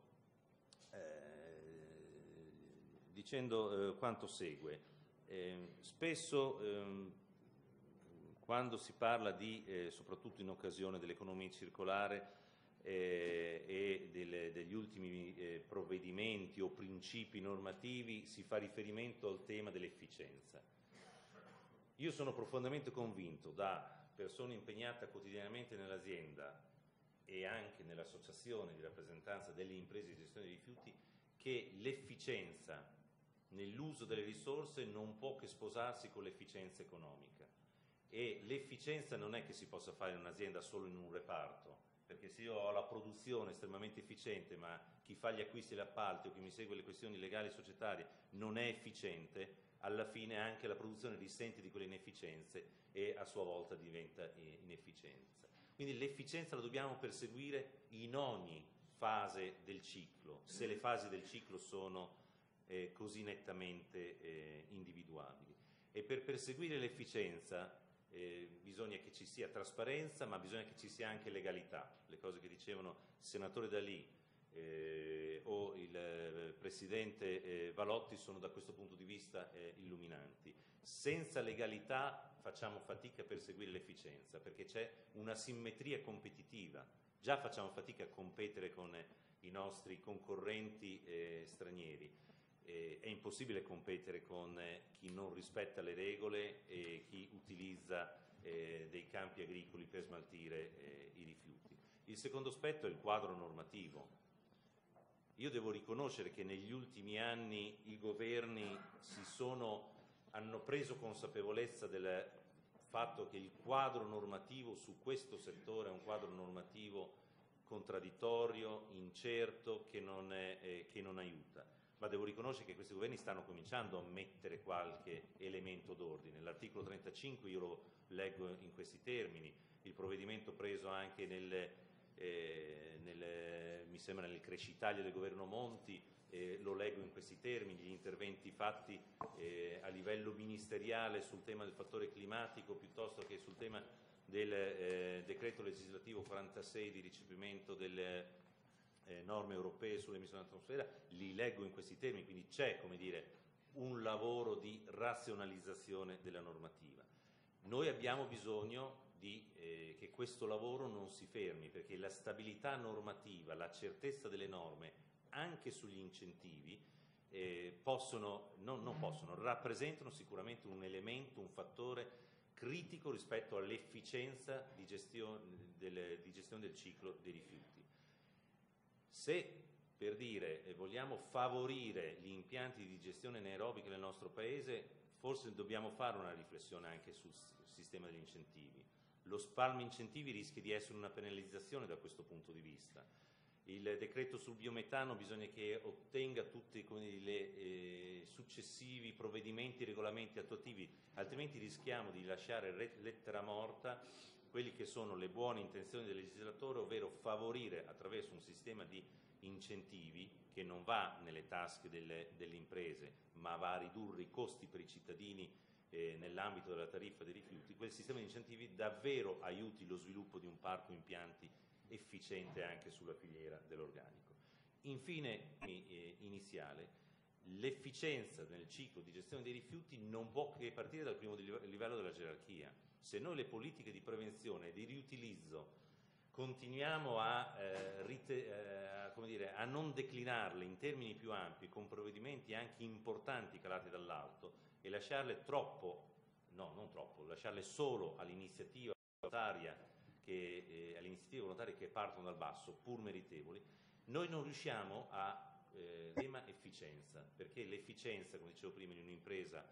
eh, dicendo eh, quanto segue. Eh, spesso ehm, quando si parla di, eh, soprattutto in occasione dell'economia circolare eh, e delle, degli ultimi eh, provvedimenti o principi normativi, si fa riferimento al tema dell'efficienza. Io sono profondamente convinto, da persona impegnata quotidianamente nell'azienda e anche nell'associazione di rappresentanza delle imprese di gestione dei rifiuti, che l'efficienza nell'uso delle risorse non può che sposarsi con l'efficienza economica. E l'efficienza non è che si possa fare in un'azienda solo in un reparto, perché se io ho la produzione estremamente efficiente ma chi fa gli acquisti e gli appalti o chi mi segue le questioni legali e societarie non è efficiente, alla fine anche la produzione risente di quelle inefficienze e a sua volta diventa inefficienza. Quindi l'efficienza la dobbiamo perseguire in ogni fase del ciclo, se le fasi del ciclo sono eh, così nettamente eh, individuabili. E per perseguire l'efficienza Eh, bisogna che ci sia trasparenza, ma bisogna che ci sia anche legalità. Le cose che dicevano il senatore D'Alì eh, o il eh, presidente eh, Valotti sono da questo punto di vista eh, illuminanti. Senza legalità facciamo fatica a perseguire l'efficienza, perché c'è una simmetria competitiva. Già facciamo fatica a competere con eh, i nostri concorrenti eh, stranieri. Eh, è impossibile competere con eh, chi non rispetta le regole e chi utilizza eh, dei campi agricoli per smaltire eh, i rifiuti. Il secondo aspetto è il quadro normativo. Io devo riconoscere che negli ultimi anni i governi si sono, hanno preso consapevolezza del fatto che il quadro normativo su questo settore è un quadro normativo contraddittorio, incerto, che non, è, eh, che non aiuta. Ma devo riconoscere che questi governi stanno cominciando a mettere qualche elemento d'ordine. L'articolo trentacinque io lo leggo in questi termini, il provvedimento preso anche nel, eh, nel, mi sembra nel Crescitalia del governo Monti, eh, lo leggo in questi termini, gli interventi fatti eh, a livello ministeriale sul tema del fattore climatico piuttosto che sul tema del eh, decreto legislativo quarantasei di recepimento delle eh, norme europee sulle emissioni dell'atmosfera, li leggo in questi termini, quindi c'è, come dire, un lavoro di razionalizzazione della normativa. Noi abbiamo bisogno di, eh, che questo lavoro non si fermi, perché la stabilità normativa, la certezza delle norme anche sugli incentivi eh, possono, non, non possono, rappresentano sicuramente un elemento, un fattore critico rispetto all'efficienza di gestione del, di gestione del ciclo dei rifiuti. Se, per dire, eh, vogliamo favorire gli impianti di gestione anaerobica nel nostro Paese, forse dobbiamo fare una riflessione anche sul sistema degli incentivi. Lo spalmo incentivi rischia di essere una penalizzazione da questo punto di vista. Il decreto sul biometano bisogna che ottenga tutti i eh, successivi provvedimenti e regolamenti attuativi, altrimenti rischiamo di lasciare lettera morta quelli che sono le buone intenzioni del legislatore, ovvero favorire attraverso un sistema di incentivi che non va nelle tasche delle, delle imprese, ma va a ridurre i costi per i cittadini eh, nell'ambito della tariffa dei rifiuti, quel sistema di incentivi davvero aiuti lo sviluppo di un parco impianti efficiente anche sulla filiera dell'organico. Infine, eh, iniziale, l'efficienza nel ciclo di gestione dei rifiuti non può che partire dal primo livello della gerarchia. Se noi le politiche di prevenzione e di riutilizzo continuiamo a, eh, rite, eh, a, come dire, a non declinarle in termini più ampi, con provvedimenti anche importanti calati dall'alto, e lasciarle troppo, no, non troppo, lasciarle solo all'iniziativa volontaria che, eh, alle iniziative volontarie che partono dal basso, pur meritevoli, noi non riusciamo a eh, tema efficienza, perché l'efficienza, come dicevo prima, in un'impresa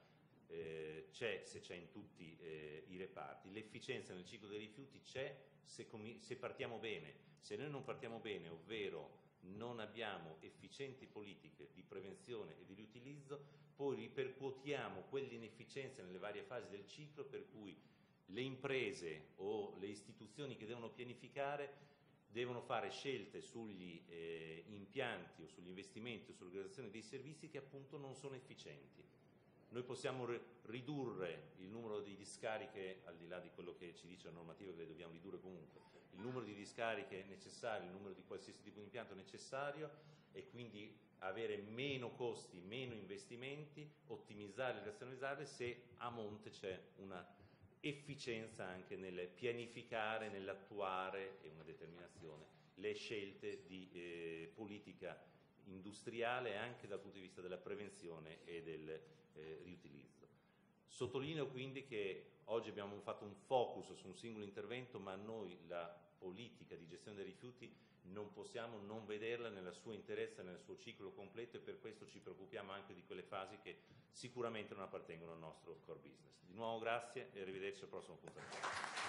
eh, c'è se c'è in tutti eh, i reparti, l'efficienza nel ciclo dei rifiuti c'è se, se partiamo bene. Se noi non partiamo bene, ovvero non abbiamo efficienti politiche di prevenzione e di riutilizzo, poi ripercuotiamo quell'inefficienza nelle varie fasi del ciclo, per cui le imprese o le istituzioni che devono pianificare devono fare scelte sugli eh, impianti o sugli investimenti o sull'organizzazione dei servizi che appunto non sono efficienti. Noi possiamo ridurre il numero di discariche, al di là di quello che ci dice la normativa che le dobbiamo ridurre comunque, il numero di discariche necessario, il numero di qualsiasi tipo di impianto necessario, e quindi avere meno costi, meno investimenti, ottimizzarli e razionalizzarli se a monte c'è una efficienza anche nel pianificare, nell'attuare e una determinazione le scelte di eh, politica industriale anche dal punto di vista della prevenzione e del eh, riutilizzo. Sottolineo quindi che oggi abbiamo fatto un focus su un singolo intervento, ma noi la politica di gestione dei rifiuti non possiamo non vederla nella sua interezza, nel suo ciclo completo, e per questo ci preoccupiamo anche di quelle fasi che sicuramente non appartengono al nostro core business. Di nuovo grazie e arrivederci al prossimo appuntamento.